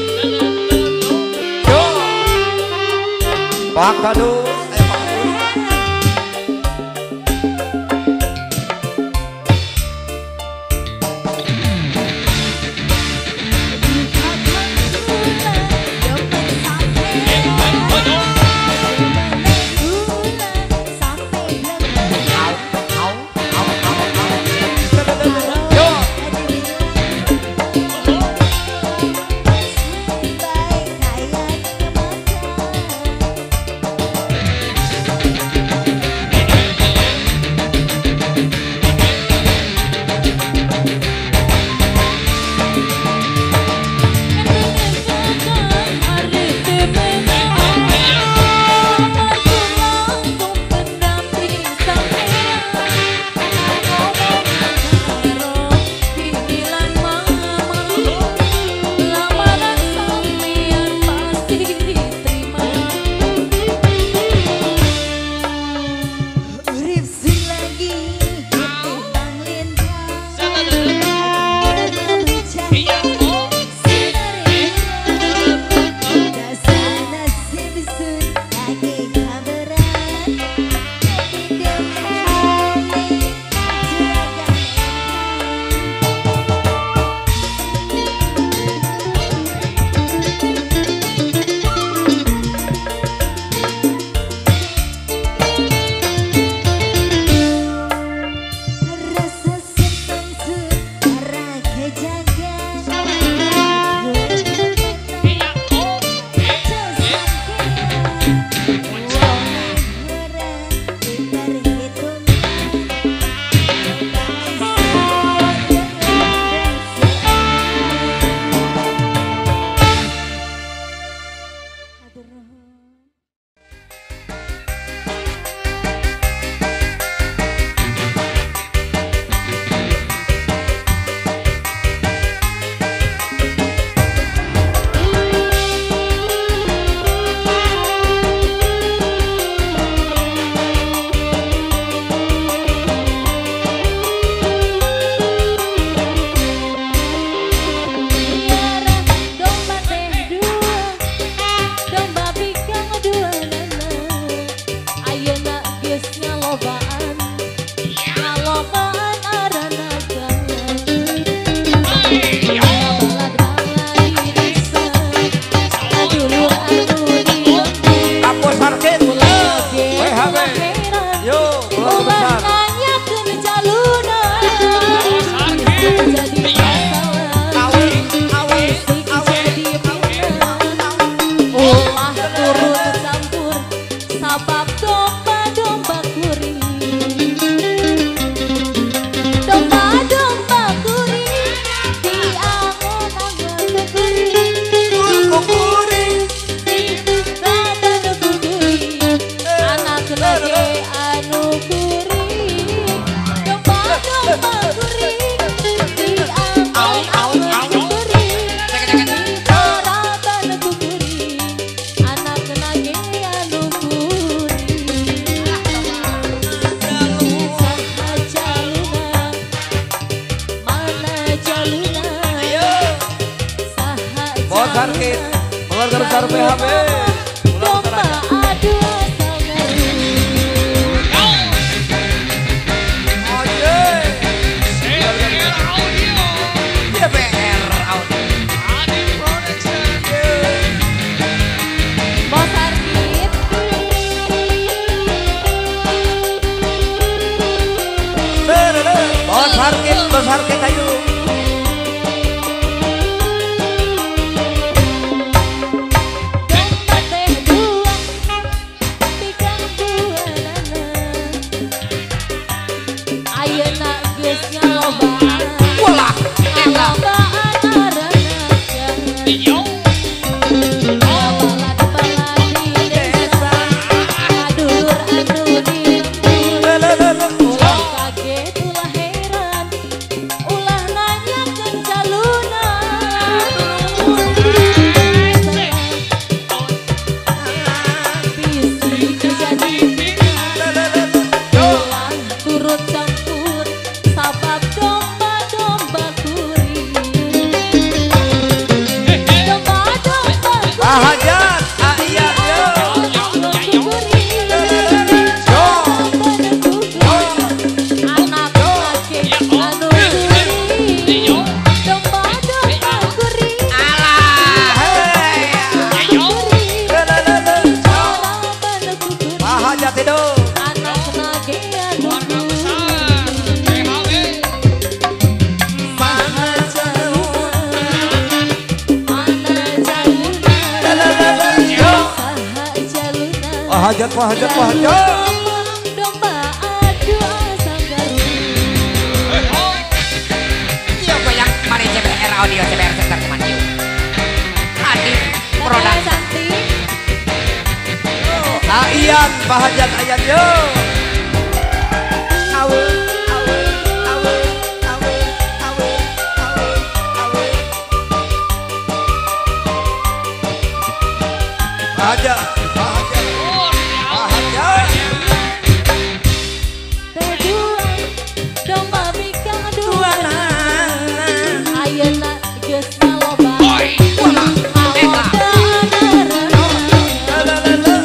yo, Pak Kadus. besar PHB. Domba adu asal garu. CBR Audio. Bos Arkit. Bos Arkit ayo. Domba teh dua, tikang buanana. Ayeuna geus ngalobaan. Ulah, enak. Ngalobaan aranaka. Balad-balad di desa, kadulur anu di lembur. Ulah kaget, ulah heran, ulah nanyakeun caluna. Bisi jadi ulah turut campur sabab domba-domba kuring. Domba-domba Bahajat, iya yo. anak laki anu kuring. Domba-domba kuring. Bahajat itu. Anak laki anu kuring. Bahajat. Domba adu asal garu. Iya goyang mari CBR Audio CBR Center teman yuk. Adi produk Cantik. Ian, Bahajat Ayan yo. Bahajat. Teh dua, domba bikang dua. Ayeuna geus ngalobaan. Ngalobaan aranana.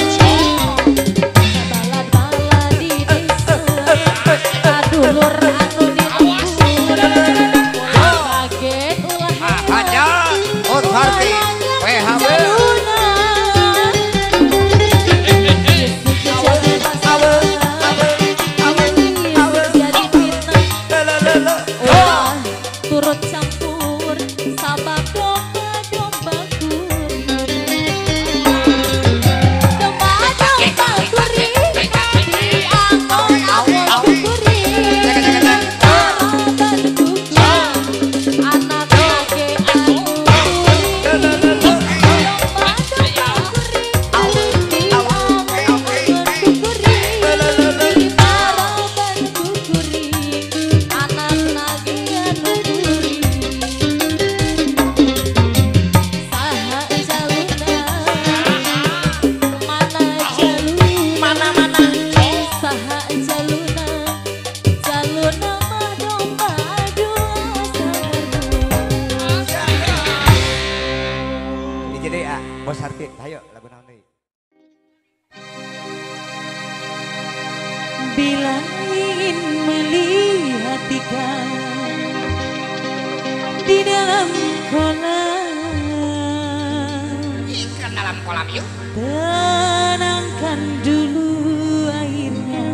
Balad-balad di desa, kadulur anu di lembur. Ulah kaget, ulah heran, Bahajat. Bos Arkit, PHB. caluna. Jadi fitnah. Ulah turut campur sabab domba-domba kuring. Domba-domba kuring diangong-angong kuring. Harapan kuring anak laki anu kuring. Domba-domba kuring diangong-angong kuring. Harapan kuring anak laki anu kuring. Saha jaluna mana saha jaluna mah domba adu asal garu. Ini jadi Bos Arkit, ayo lagu naon deui? Bila ingin melihat ikan di dalam kolam, ikan dalam kolam yuk. tenangkan dulu airnya.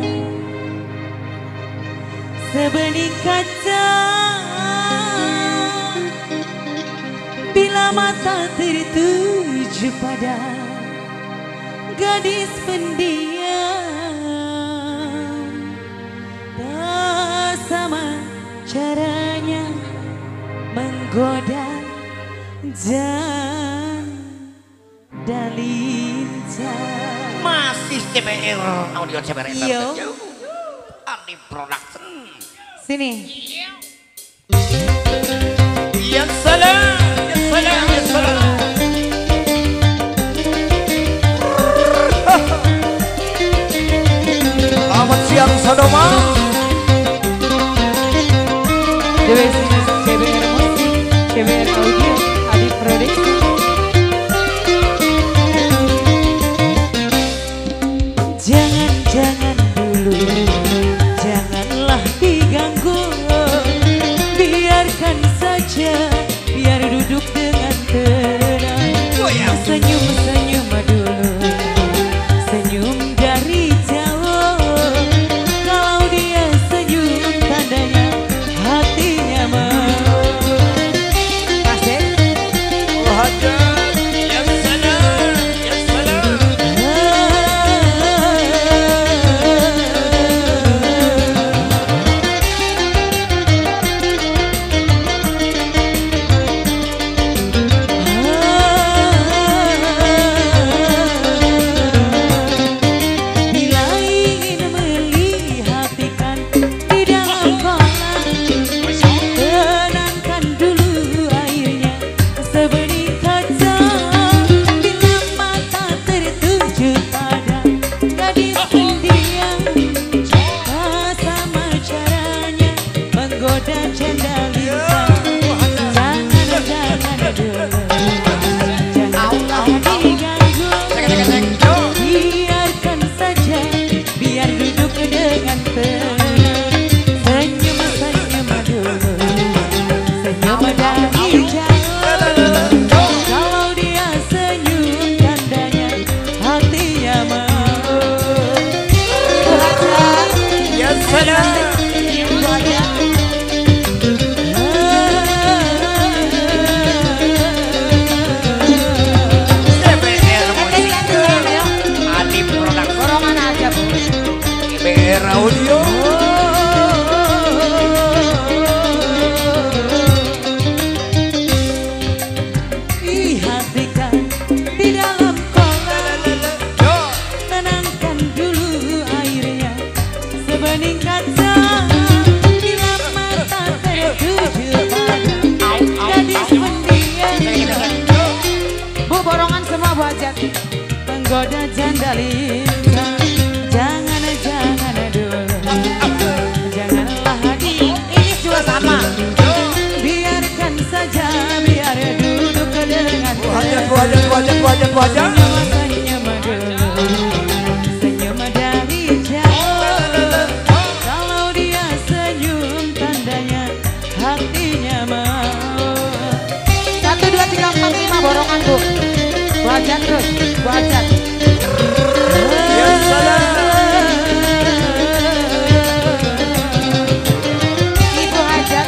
Sebening kaca, bila mata tertuju pada gadis pendiam, tak sama caranya menggoda dan lincah. Masih CBR Audio CBR Yo. Center. Adi Production. Sini. Ya salam, ya salam, ya salam. Selamat siang Sodoma. CBR Musik, CBR Audio, Adi Production. menggoda jandalita. Jangan dulu, janganlah hadir. Ini juga sama. Biarkan saja, biar duduk dengan Wajah. senyum dulu, senyum dari jauh. Kalau dia senyum tandanya hatinya mau. 1, 2, 3, 4, 5 borongan bu. Wajah terus, wajah. Ya salam. Ibu hajat.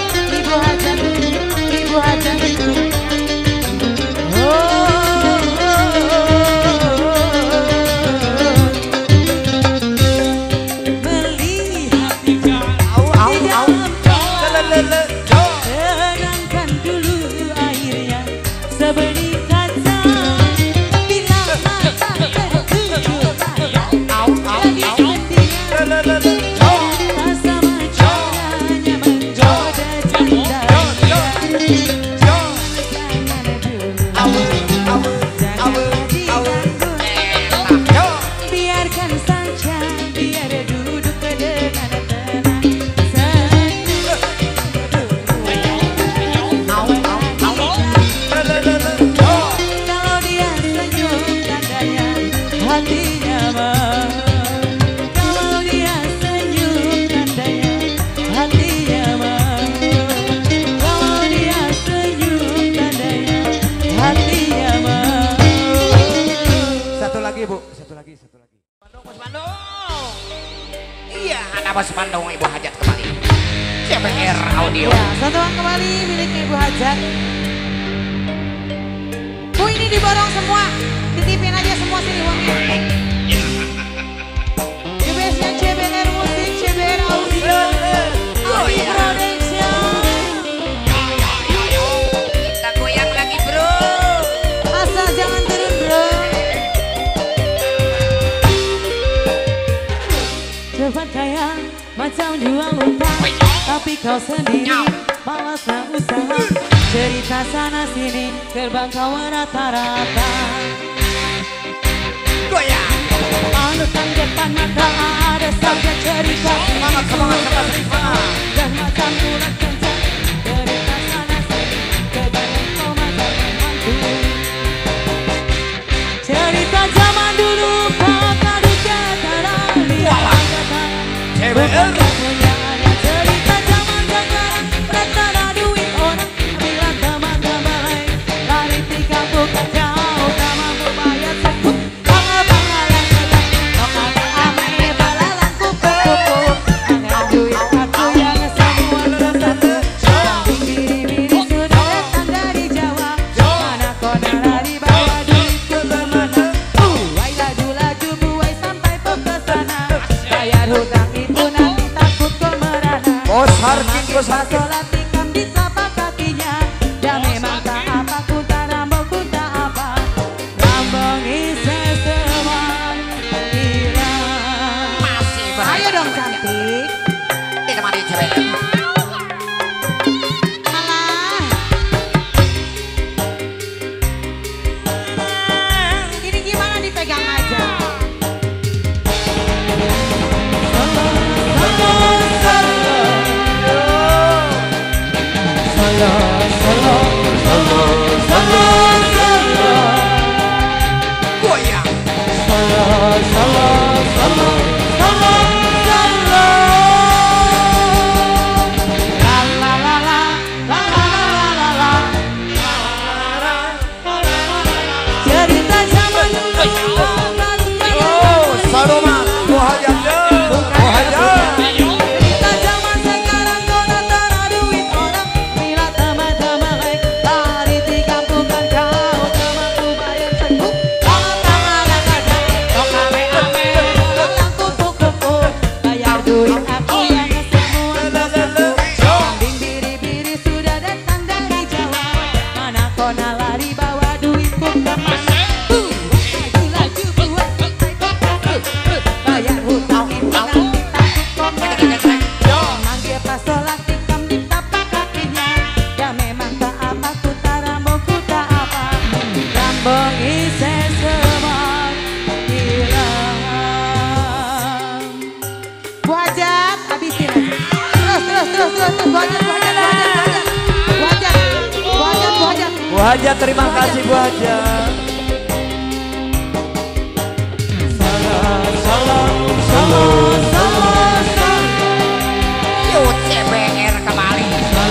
Tenangkan dulu airnya sebening kaca. Bila mata tertuju jadi hatinya rasa macamnya menggoda janda. Biarkan saja, biar duduk dengan tenang. Kalau dia senyum tandanya hatinya mau. Kalau dia senyum tandanya hatinya mau. Kalau dia senyum tandanya hatinya mau. Satu lagi bu, satu lagi. Bandung. Iya, anak Bos Bandung Ibu Hajat kembali. CBR Audio. Ya, satu uang kembali milik Ibu Hajat. Bu, ini diborong semua. Titipin aja semua sini uangnya. Bebasnya CBR Musik, CBR Audio, Audi Production. Kita goyang lagi bro. Asal jangan turun bro. Cepat kaya macam jual utang, tapi kau sendiri malas nak usaha. Cerita sana sini terbang kau rata-rata. Goyang. Panutan depan mata ada saja cerita. Semangat. Dan macam ulat kencang. Cerita sana sini kebanyakan kau macam hantu. Cerita zaman dulu kakak duka tak lihat kata. CBR. Punya ada cerita zaman sekarang. Rata duit orang. Bila teman-teman lain lari tiga bukan jauh. Tak mampu bayar sekut. Bangga-banggalan sedang. Lokal ame balalan kupu-kupu. Dengan duit aku yang semua tersatu. Samping biri-biri sudah datang dari Jawa. Mana kona lari bawa duitku kemana. Buai laju-laju buai sampai pekesana. Bayar hutang itu nanti takut kau merana. Bos Harkin, Bos Harkin. Sholat tikam di telapak kakinya. Dan memang tak apa ku tak rambut ku tak apa. Lambang isi semua hilang. Masih berada. Ayo dong cantik. Ditemani CBR. Malah. Ini gimana dipegang aja. Goyang. Cerita zaman dulu. Saruman, Bu Hajat. Cerita zaman sekarang kau tak duit orang. Bila teman Bu Hajat, terima kasih Bu Hajat. Yud CBR kembali.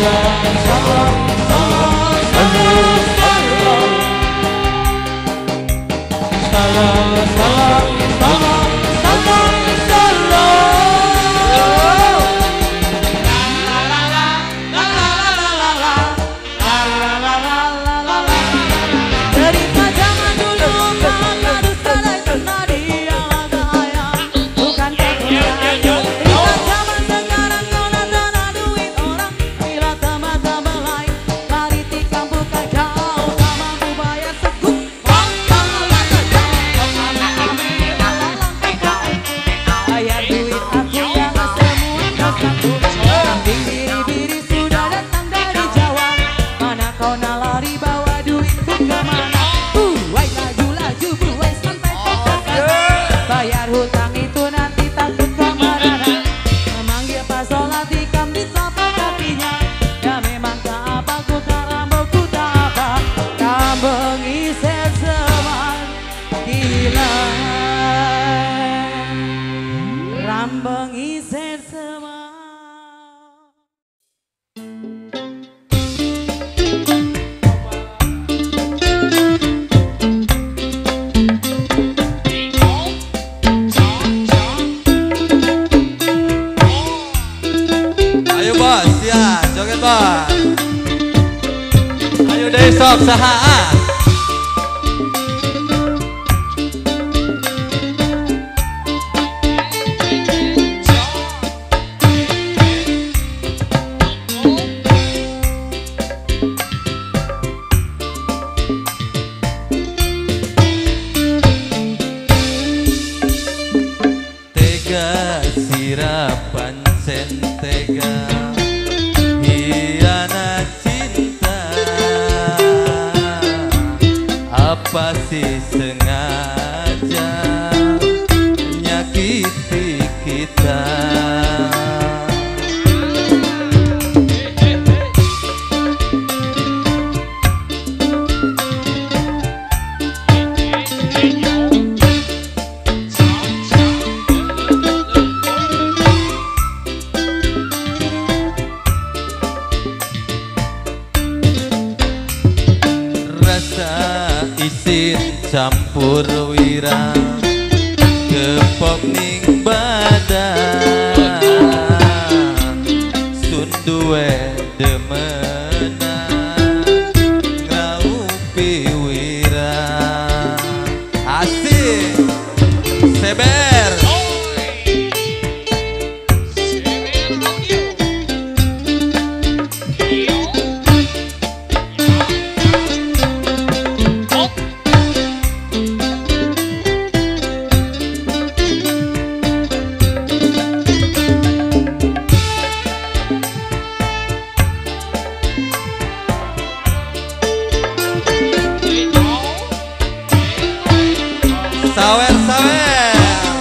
Ayo deh sok saha. Tega sirapan sentega. Apa sih sengaja nyakiti kita? Isin campur wirang kepok ning badan sun duwe demenan ngaupi wirang asik seber. Sawer-sawer.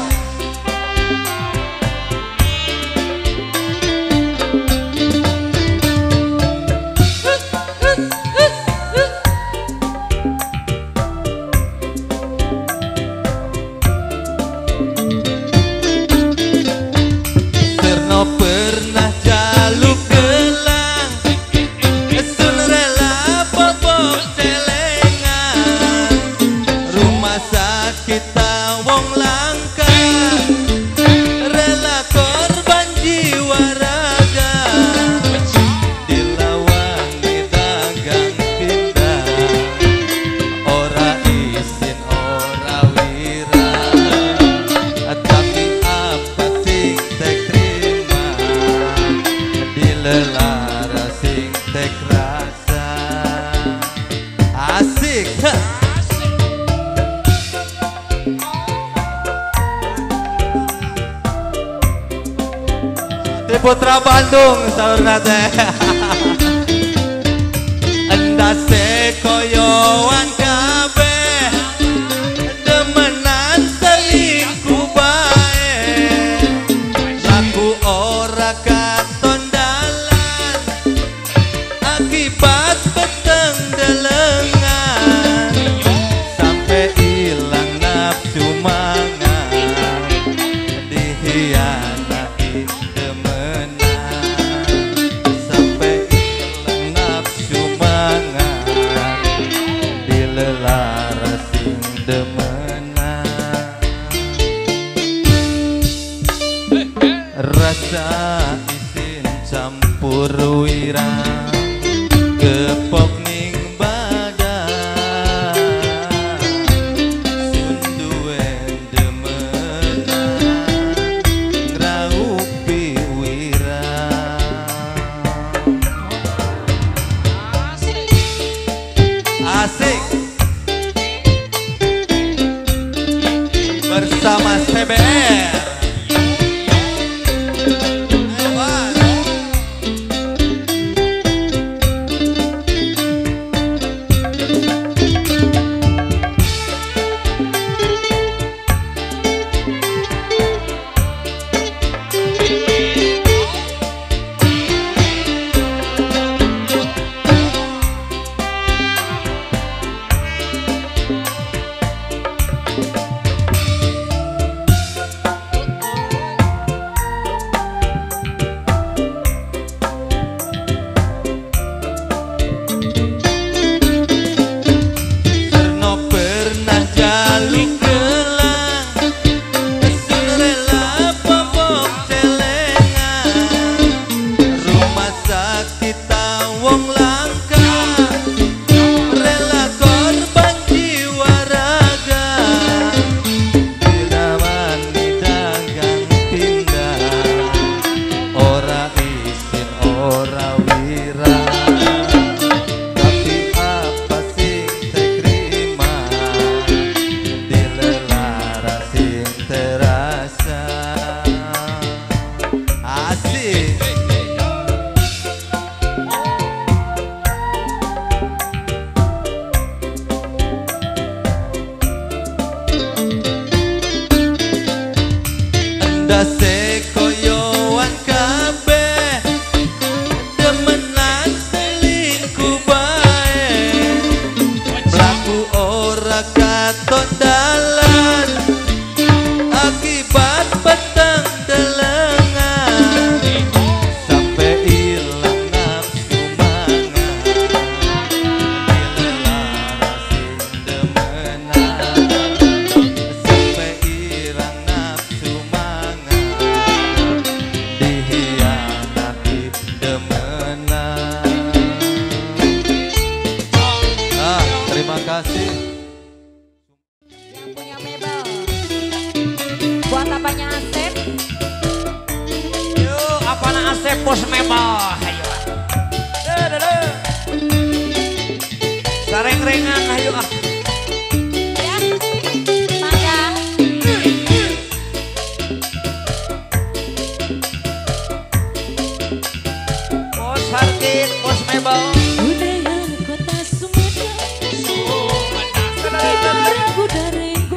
Serno pernah jaluk gelang, sun rela bobok celengan, rumah sakit wong langka, rela korban jiwa raga, dilawani dagang pindah, ora isin ora wira, tapi apa sing tek terima, dilelara sing tek rasa, asik. Putra Bandung sahur nate endase koyoan kabeh demenan selingkuh bae laku ora katon dalan rasa isin campur wirang kepok ning badan sunduwe demenan ngraupi wirang asik bersama CBR. Sekoyoan kabeh demenan selingkuh bae mlaku ora katon dalan akibat peteng delengan sampai ilang nafsu mangan dilelaras demenan sampai ilang nafsu mangan dihianati demenan. Terima kasih. Yang punya mebel. Buat apanya Asep? Yuk, apana Asep bos mebel. Ayo. Sareng-rengan ayo ah. Ya. Mangga. Bos Harkit, bos mebel. Budaya kota Sumedang. Kuda renggo.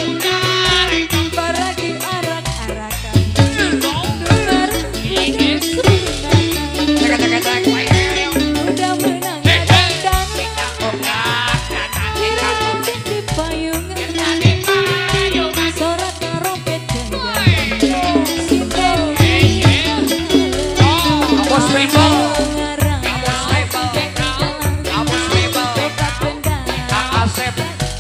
Baragi arak-arakan. Dengar kuda sebenarnya. Udah menang dan irung di payungan. Sorak karompet jenggang. Sinten Bos mebel. ngarang. Bos mebel. Bekat benda. Asep.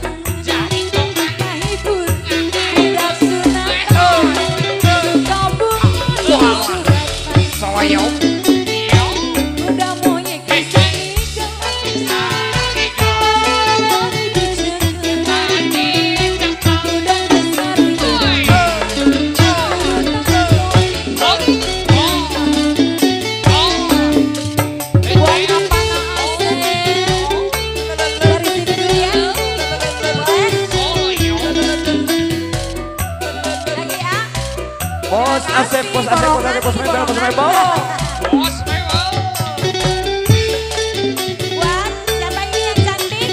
Kahibur. Budak sunatan. Kabung. Surat Soyo. udah moyek kesinikan. Udah besar buat apa Asep? Dari sini dulu ya. Lagi A. Bos Asep, bos Asep, bos Asep, bos mebel, bos mebel. Buat siapa ini yang cantik?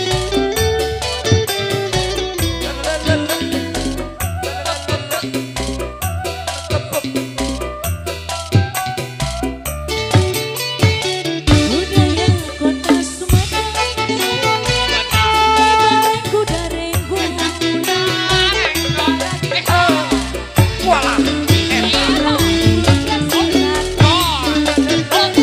Budaya kota Sumedang. Kuda renggo. Walah. Budak sunatan.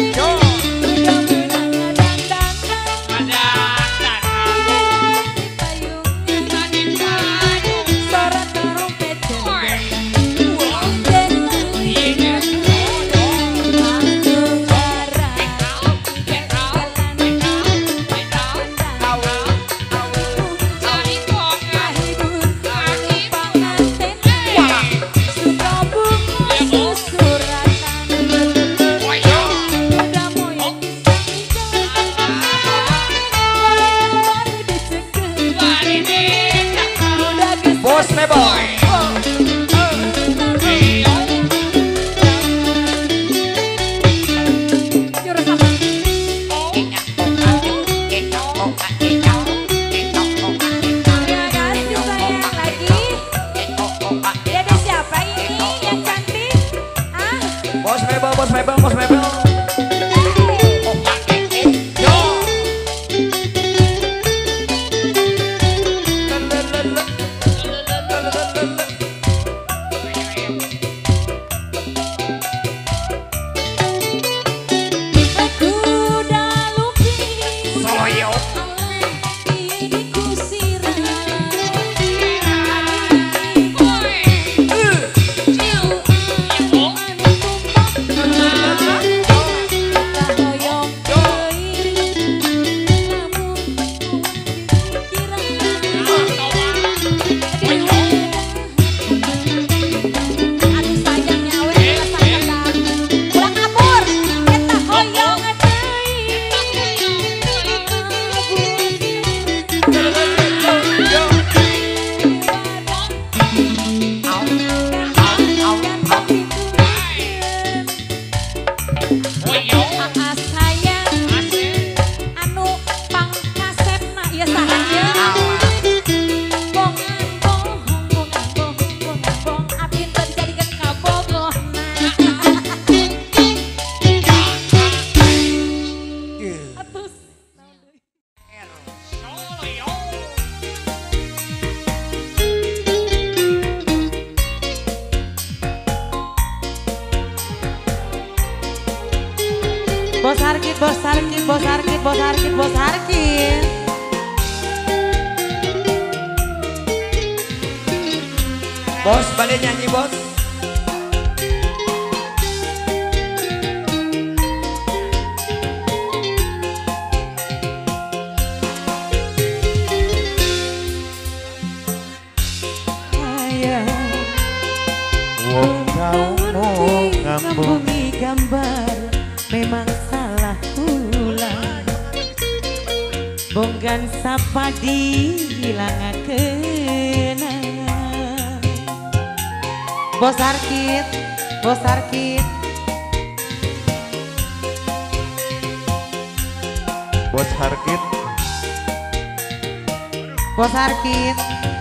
bos mebel, bos mebel, bos mebel. Bos Arkit, bos Arkit, bos Arkit, bos Arkit, bos Arkit. Bos, balik nyanyi bos. Wong kau mau ngambung Ngambungi gambar memang salah ulang. Bonggan sapa dihilangakeun. Bos Arkit, bos Arkit. Bos Arkit, Bos Arkit.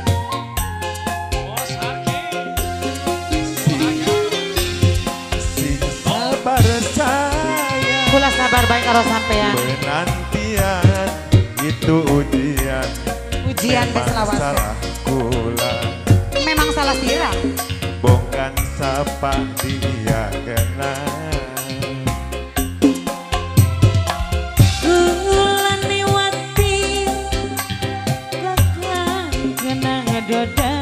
sing sabar sayang. Kula sabar baik karo sampean. Penantian itu ujian. Ujian teh Memang selawase. salah kula. Memang salah sirah. Bongkan sapa dia kena. Ulane wati kakang kenang doda.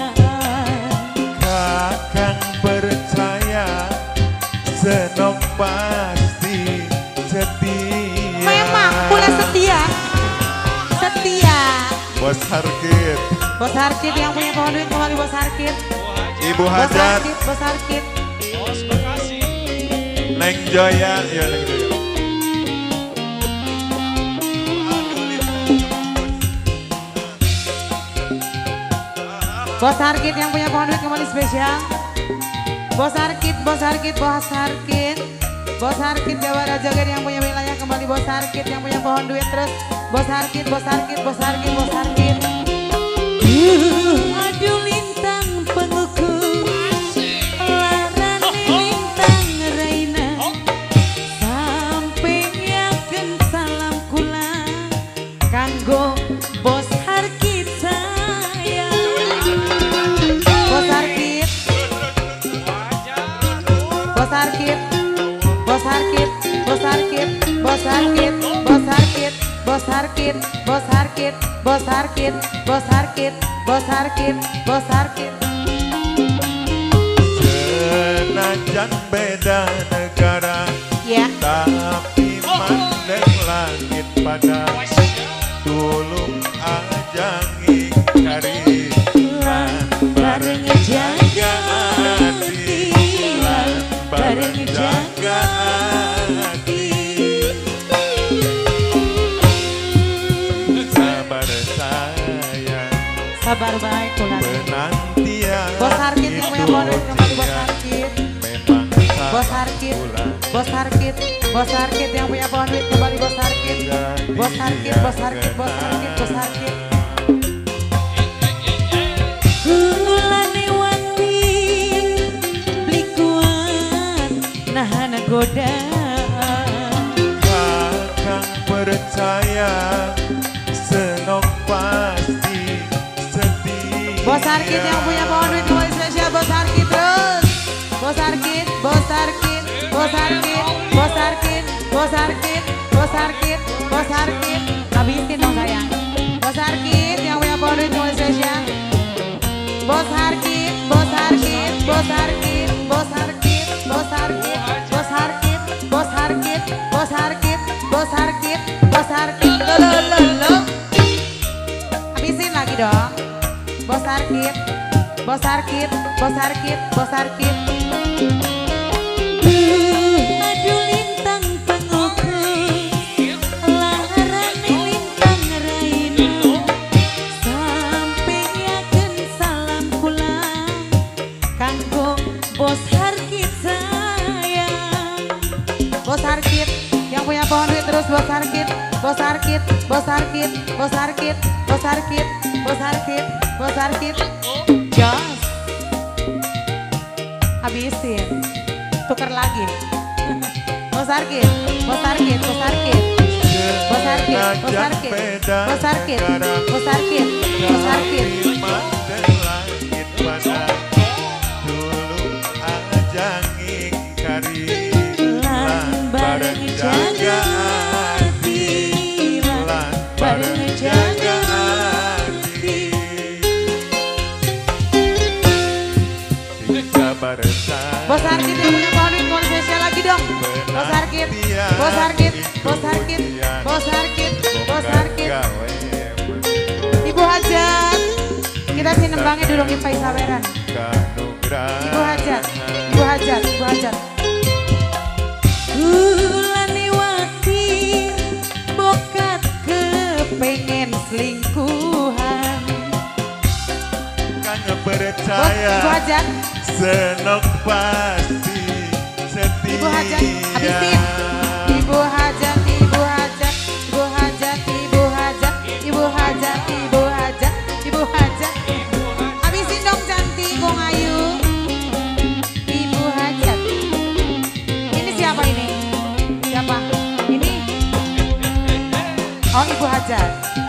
Kakang percaya senok pasti setia. Memang kula setia. Setia. Bos Arkit, Bos Arkit yang punya pohon duit kembali Bos Arkit. Ibu Bos Hajat, Arkit, Bos Arkit. Bos Bekasi. Neng Joya, ya Neng Joya. Bos Arkit yang punya pohon duit kembali spesial. Bos Arkit, Bos Arkit, Bos Arkit. Bos Arkit Jawara Joget yang punya wilayah kembali Bos Arkit yang punya pohon duit terus. Bos Arkit, Bos Arkit, Bos Arkit, Bos Arkit. Aduh lintang pengukur, larane lintang reina. Sampai yakin salam kula kanggo Bos Arkit saya. Bos Arkit, Bos Arkit, Bos Arkit, Bos Arkit, Bos Arkit, Bos Arkit, Bos Arkit, Bos Arkit, Bos Arkit, Bos Arkit, Bos Arkit, Bos Arkit. Senajan beda negara, Ya, tapi mandeng langit pada tulung ajangi kari lan bareng jaga hati, lan bareng jaga hati. Sabar sayang, sabar baik kula. penantian Bos Arkit yang punya pohon duit kembali Bos Arkit. memang Bos salah Arkit, pula. Bos Arkit, Bos Arkit yang punya pohon duit kembali Bos Arkit. Bos Arkit, Bos Arkit, Bos Arkit, Bos Arkit. Ulane wati blikuan nah godaan. Kakang percaya senok pasti setia. Bos Arkit yang punya pohon duit kembali spesial. Bos Arkit terus. Bos Arkit, Bos Arkit, Bos Arkit, Bos Arkit, Bos Arkit, Bos Arkit, Bos Arkit. Habisin dong sayang. Bos Arkit yang punya pohon duit kembali spesial. Bos Arkit, Bos Arkit, Bos Arkit, Bos Arkit, Bos Arkit, Bos Arkit, Bos Arkit, Bos Arkit, Bos Arkit, Bos Arkit. Lo. Habisin lagi dong. Bos Arkit, Bos Arkit, Bos Arkit, Bos Arkit. Aduh lintang pengukur, larane lintang raina, sampai yakin salam pulang, kanggo Bos Arkit sayang. Bos Arkit yang punya pohon duit terus. Bos Arkit, Bos Arkit, Bos Arkit, Bos Arkit, Bos Arkit, Bos Arkit, Bos Arkit. Jos. Habisin. Tuker lagi. Bos Arkit, Bos Arkit, Bos Arkit. Bos Arkit, Bos Arkit, Bos Arkit, Bos Arkit, Bos Arkit. Langit pada tulung aja ngingkari lan bareng jaga hati, lan bareng jaga hati. Sing sabar Bos Arkit yang punya pohon duit kembali spesial lagi dong. Bos Arkit, Bos Arkit, Bos Arkit, Bos Arkit, Bos Arkit. Ibu Hajat, kita sih nembangnya dulu di Pai Saweran. Ibu Hajat, Ibu Hajat, Ibu Hajat. Lani wakil, bokat kepengen selingkuhan. Kang Bos, percaya Ibu Hajat, senok pasti setia. Ibu Hajat, habisin. Ibu Hajat, Ibu Hajat, Ibu Hajat, Ibu Hajat, Ibu Hajat, Ibu Hajat, Ibu Hajat. Habisin dong cantik, Gong Ayu. Ibu Hajat. Ini siapa ini? Siapa? Ini? Oh, Ibu Hajat.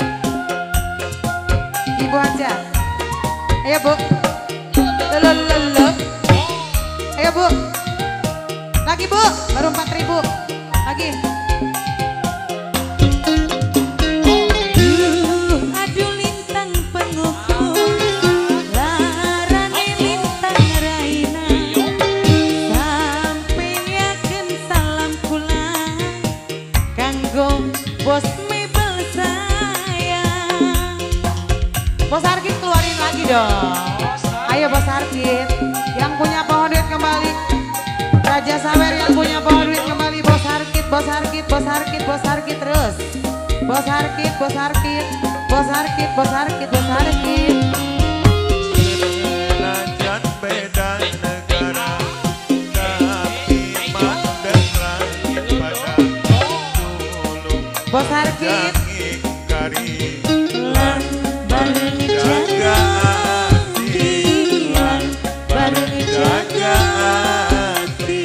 Ibu Hajat. Ayo, Bu. Lelelele. Ayo, Bu. Lagi, Bu. Baru 4.000. Lagi. Aduh lintang pengukur, larane lintang raina, sampai yakin salam pulang, kanggo Bos Mebel sayang. Bos Arkit keluarin lagi dong. Ayo Bos Arkit. Yang punya pohon duit kembali. Raja Sawer yang punya pohon duit kembali. Bos Arkit, Bos Arkit, Bos Arkit, Bos Arkit terus. Bos Arkit, Bos Arkit, Bos Arkit, Bos Arkit, Bos Arkit. Senajan beda negara, tapi mandang langit pada tulung Bos Arkit. ngingkari Lan bareng jaga hati, lan bareng jaga hati.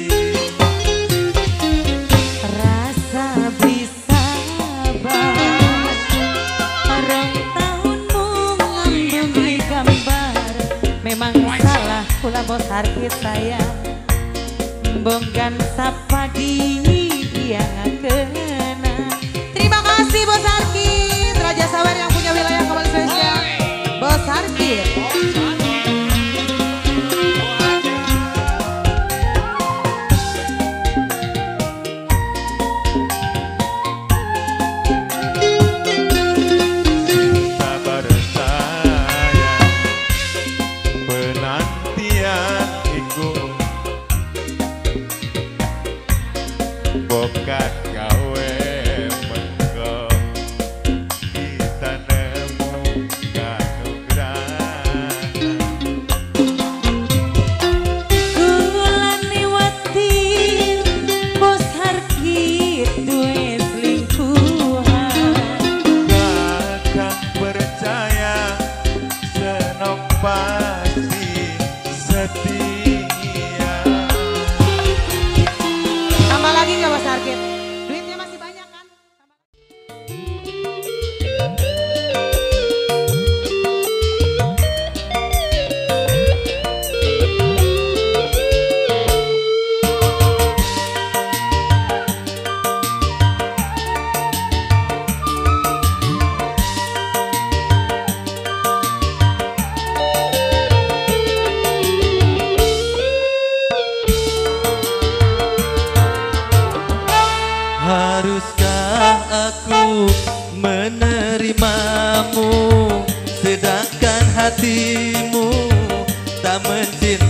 rasa bisa sabar. Orang tahunmu ngambung gambar, memang salah kula Bos Arkit sayang. Bongkan sapa dia ngakena. Terima kasih Bos Arkit. Raja Sawer yang punya wilayah kembali spesial. Bos Arkit. Sabar sayang, penantian iku bokat gawe mengko kita nemu kanugrahan.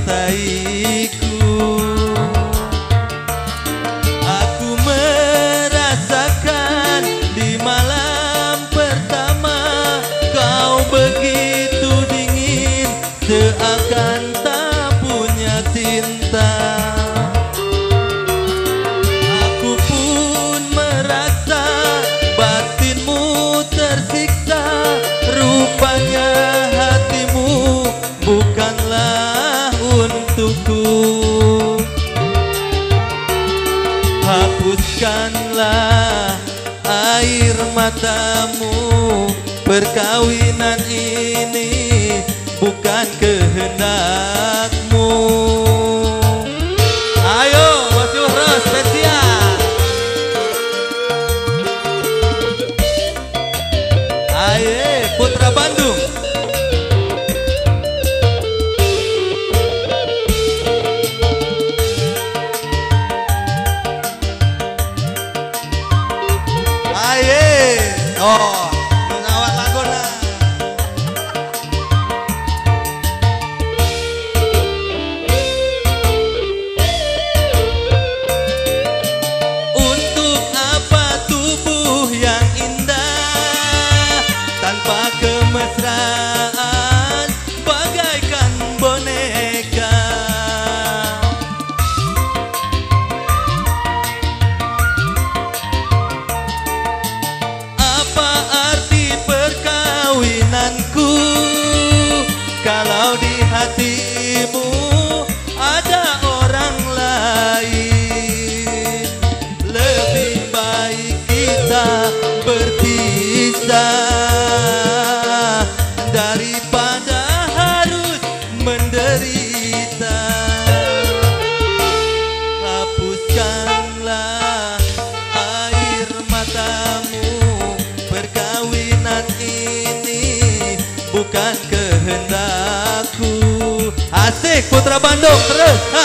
mencintaiku. Aku merasakan di malam pertama kau begitu dingin, seakan tak punya cinta. Aku pun merasa batinmu tersiksa, rupanya hatimu bukanlah untukku. Hapuskanlah air matamu, perkawinan ini bukan kehendakmu. Ayo Bos Yuhro spesial. Ayo Putra Bandung. Oh, mengawat lagona. Untuk apa tubuh yang indah tanpa kemesraan bagaikan boneka? Kalau di hatimu ada orang lain, lebih baik kita berpisah daripada harus menderita. Hapuskanlah air matamu, perkawinan ini bukan kehendakku. Asik Putra Bandung terus. Ha.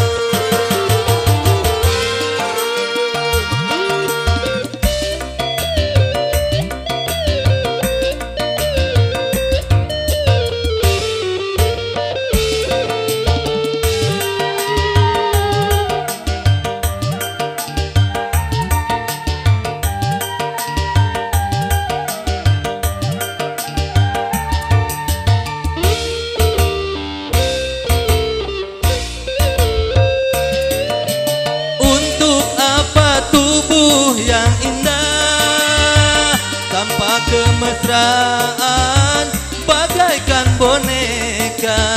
Yang indah tanpa kemesraan bagaikan boneka.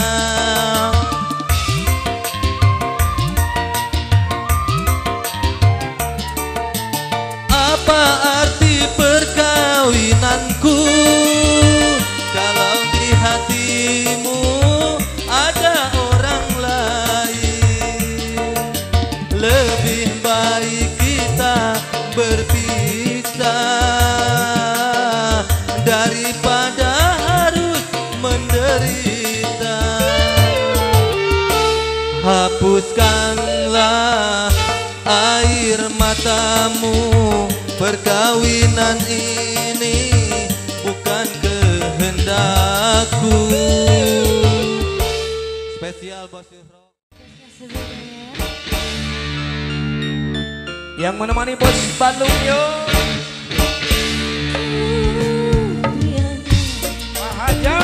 Apa arti perkawinanku kalau di hatimu ada orang lain? Lebih baik berpisah daripada harus menderita. Hapuskanlah air matamu, perkawinan ini bukan kehendakku. Spesial Bos Yuhro. Yang menemani Bos Bandung yo. Pak Hajar.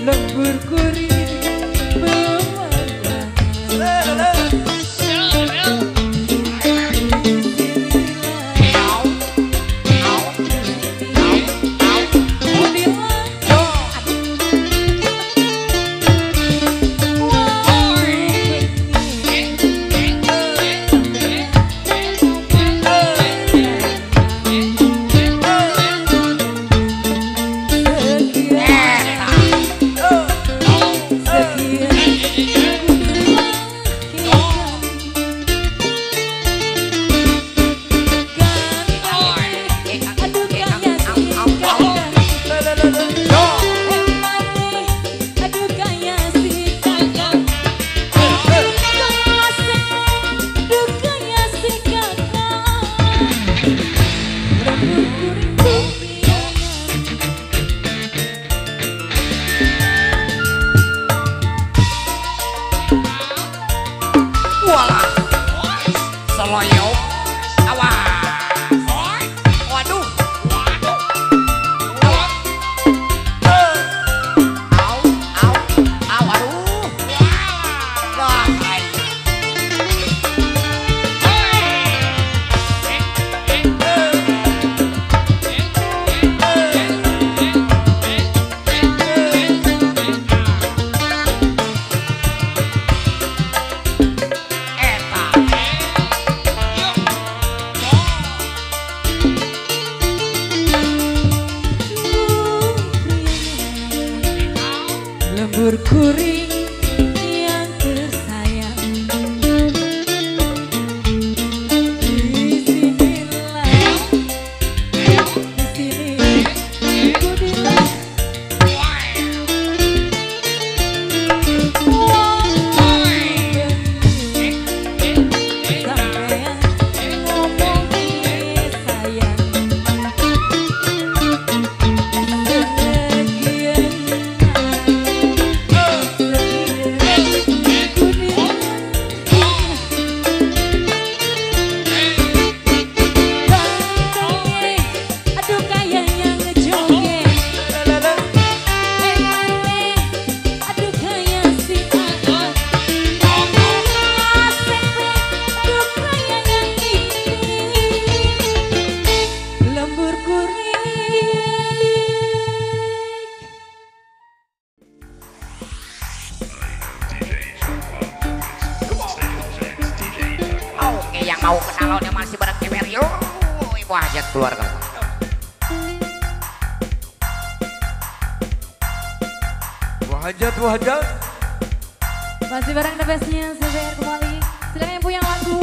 lembur kuring lembur kuring yang tersayang. Di sinilah, di sini ku bilang sampean ngomongin sayang. Yang mau kenal dia masih bareng CBR yuk. Ibu hajat keluarga. Wajat. masih bareng the bestnya CBR kembali. Silakan yang punya lagu.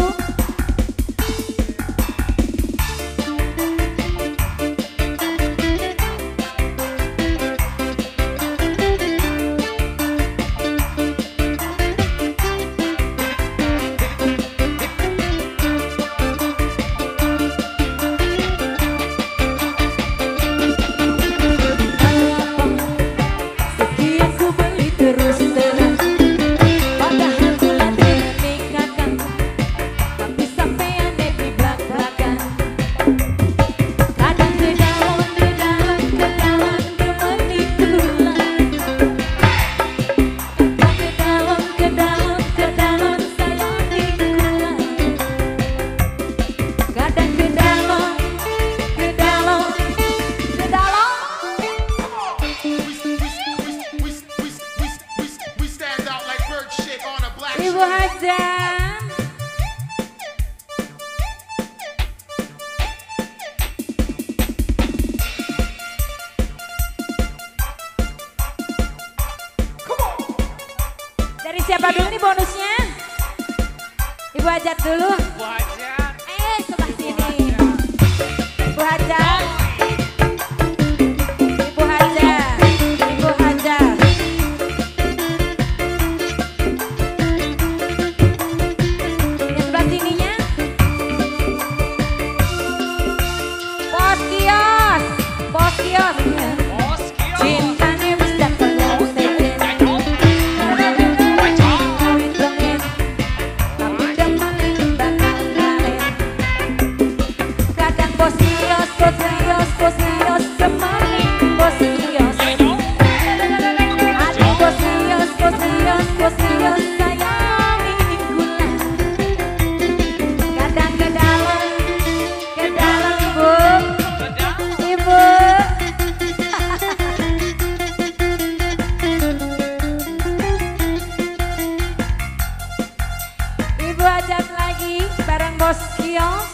Ibu Hajat. Dari siapa dulu nih bonusnya? Ibu Hajat dulu. Ibu Hajat. Sebelah sini. Ibu Hajat. Ibu Hajat. Ibu Hajat. Yang sebelah sininya. Pos kios. Pos kios. Bos Kio. Cintanya bisa penuh segen. Kawin dongeng. Tapi demen bakal kalen. Kadang bos kios bos kios sayangi gula. Kadang ke dalam ibu, ibu. Ibu ajak lagi bareng bos kios.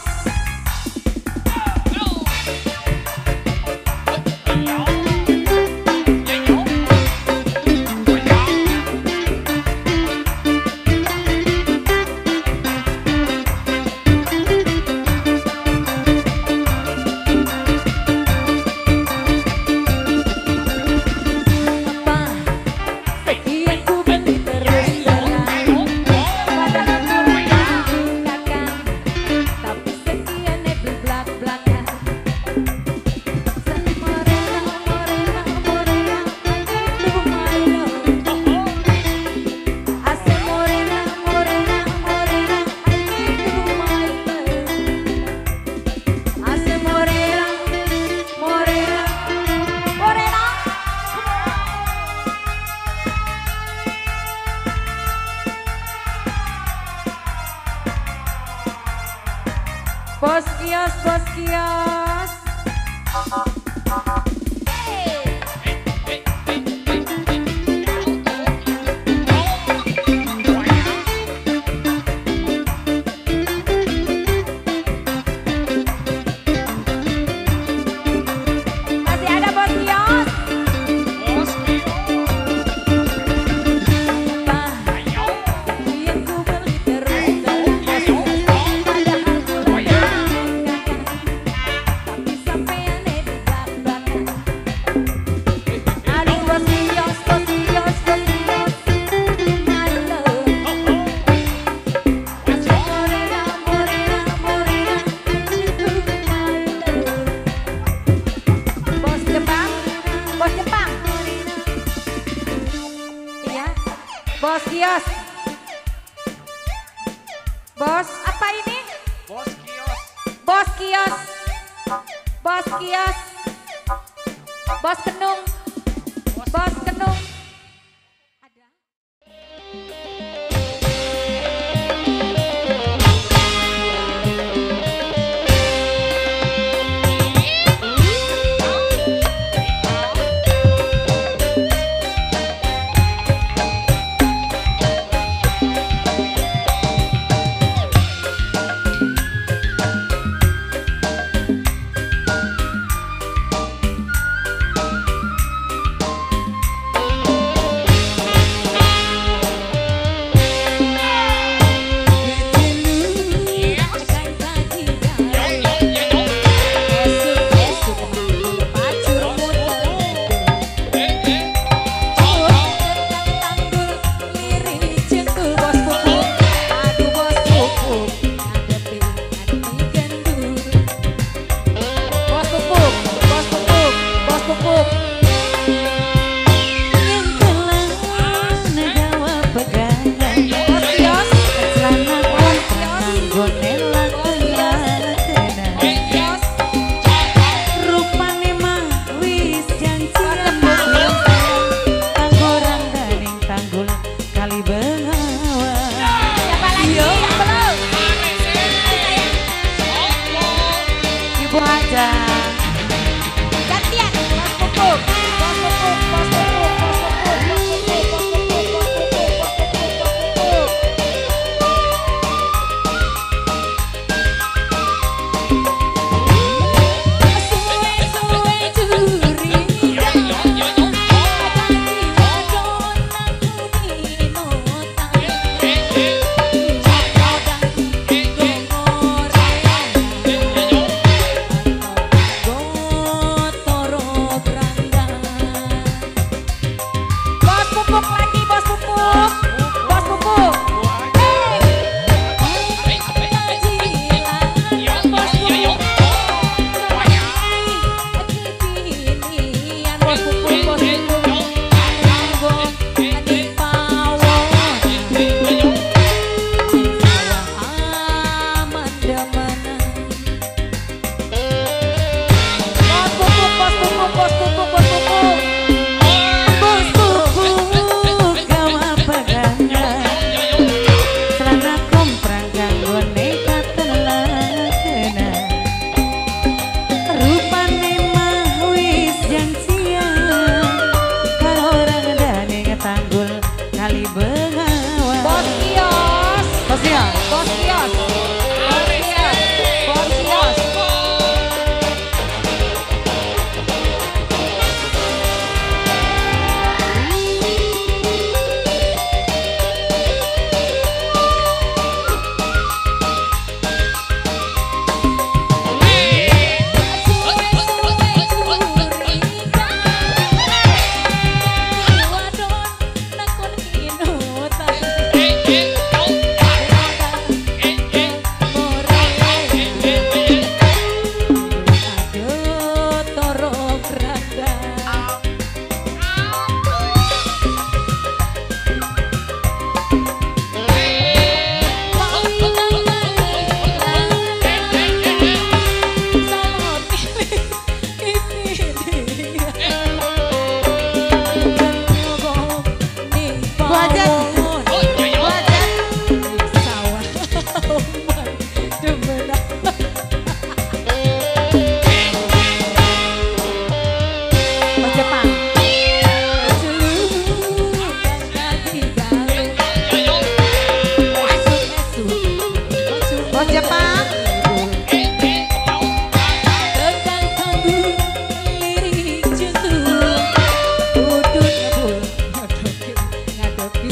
Bos kios, bos kios. Masih ada bos kios. Yang ku beli terus bos kios. Bos apa ini? Bos kios. Bos kios. Bos kios. Bos Kenung. Bos Kenung. Ada.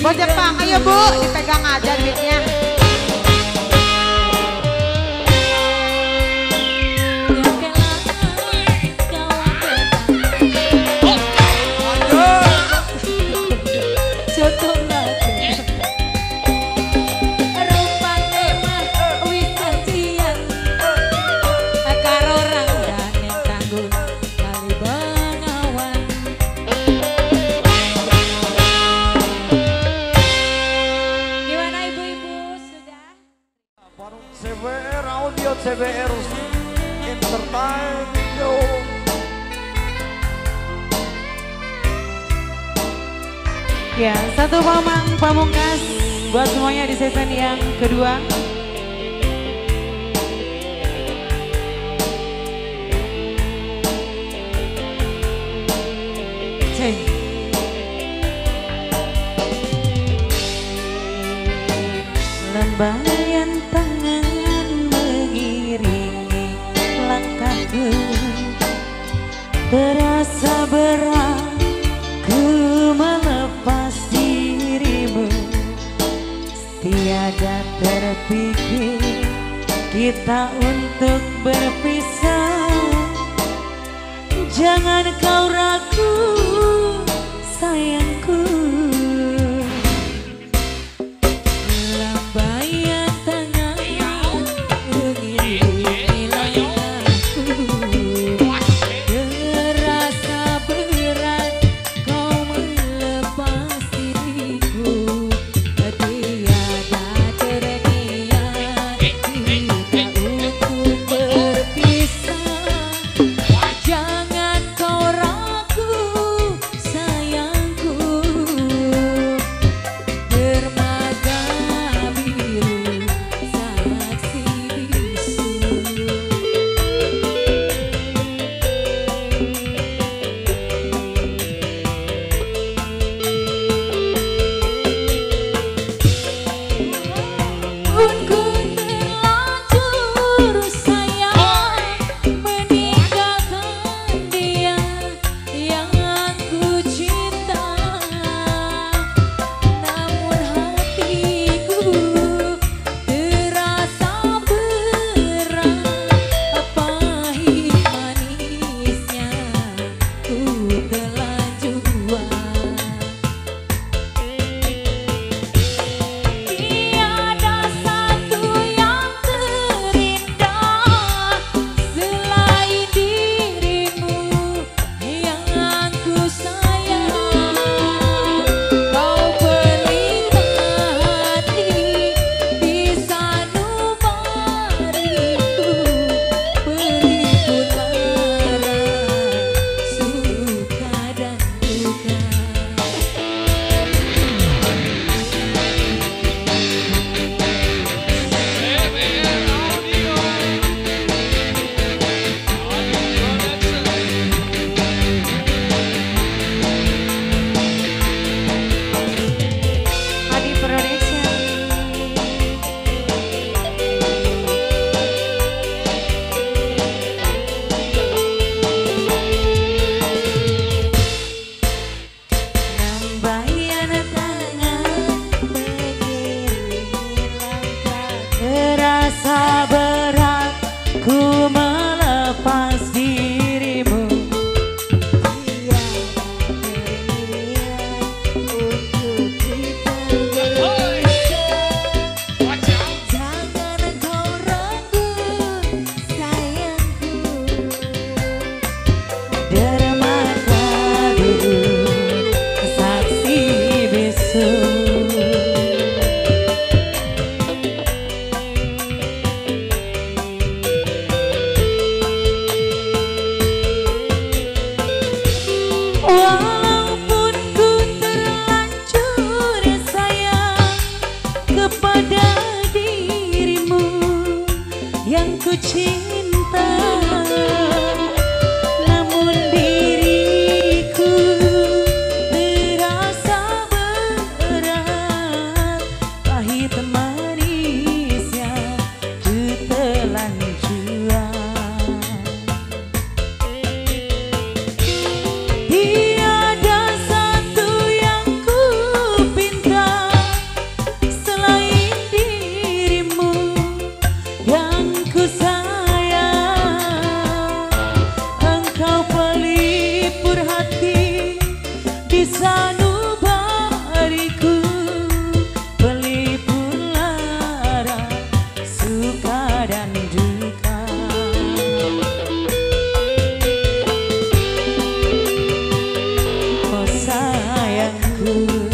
Buat Jepang, ayo Bu, dipegang aja duitnya. CBR Audio, CBR Entertainment. Ya, satu pamang pamungkas buat semuanya di season yang kedua. Ceng. Lembayan tangan mengiringi langkahku, terasa berat ku melepas dirimu. Tiada terpikir kita untuk berpisah. Jangan kau ragu sayangku. Lambaian tangan mengiringi langkahku, terasa berat kau melepas diriku. Tiada terniat kita untuk berpisah. Jangan kau ragu ku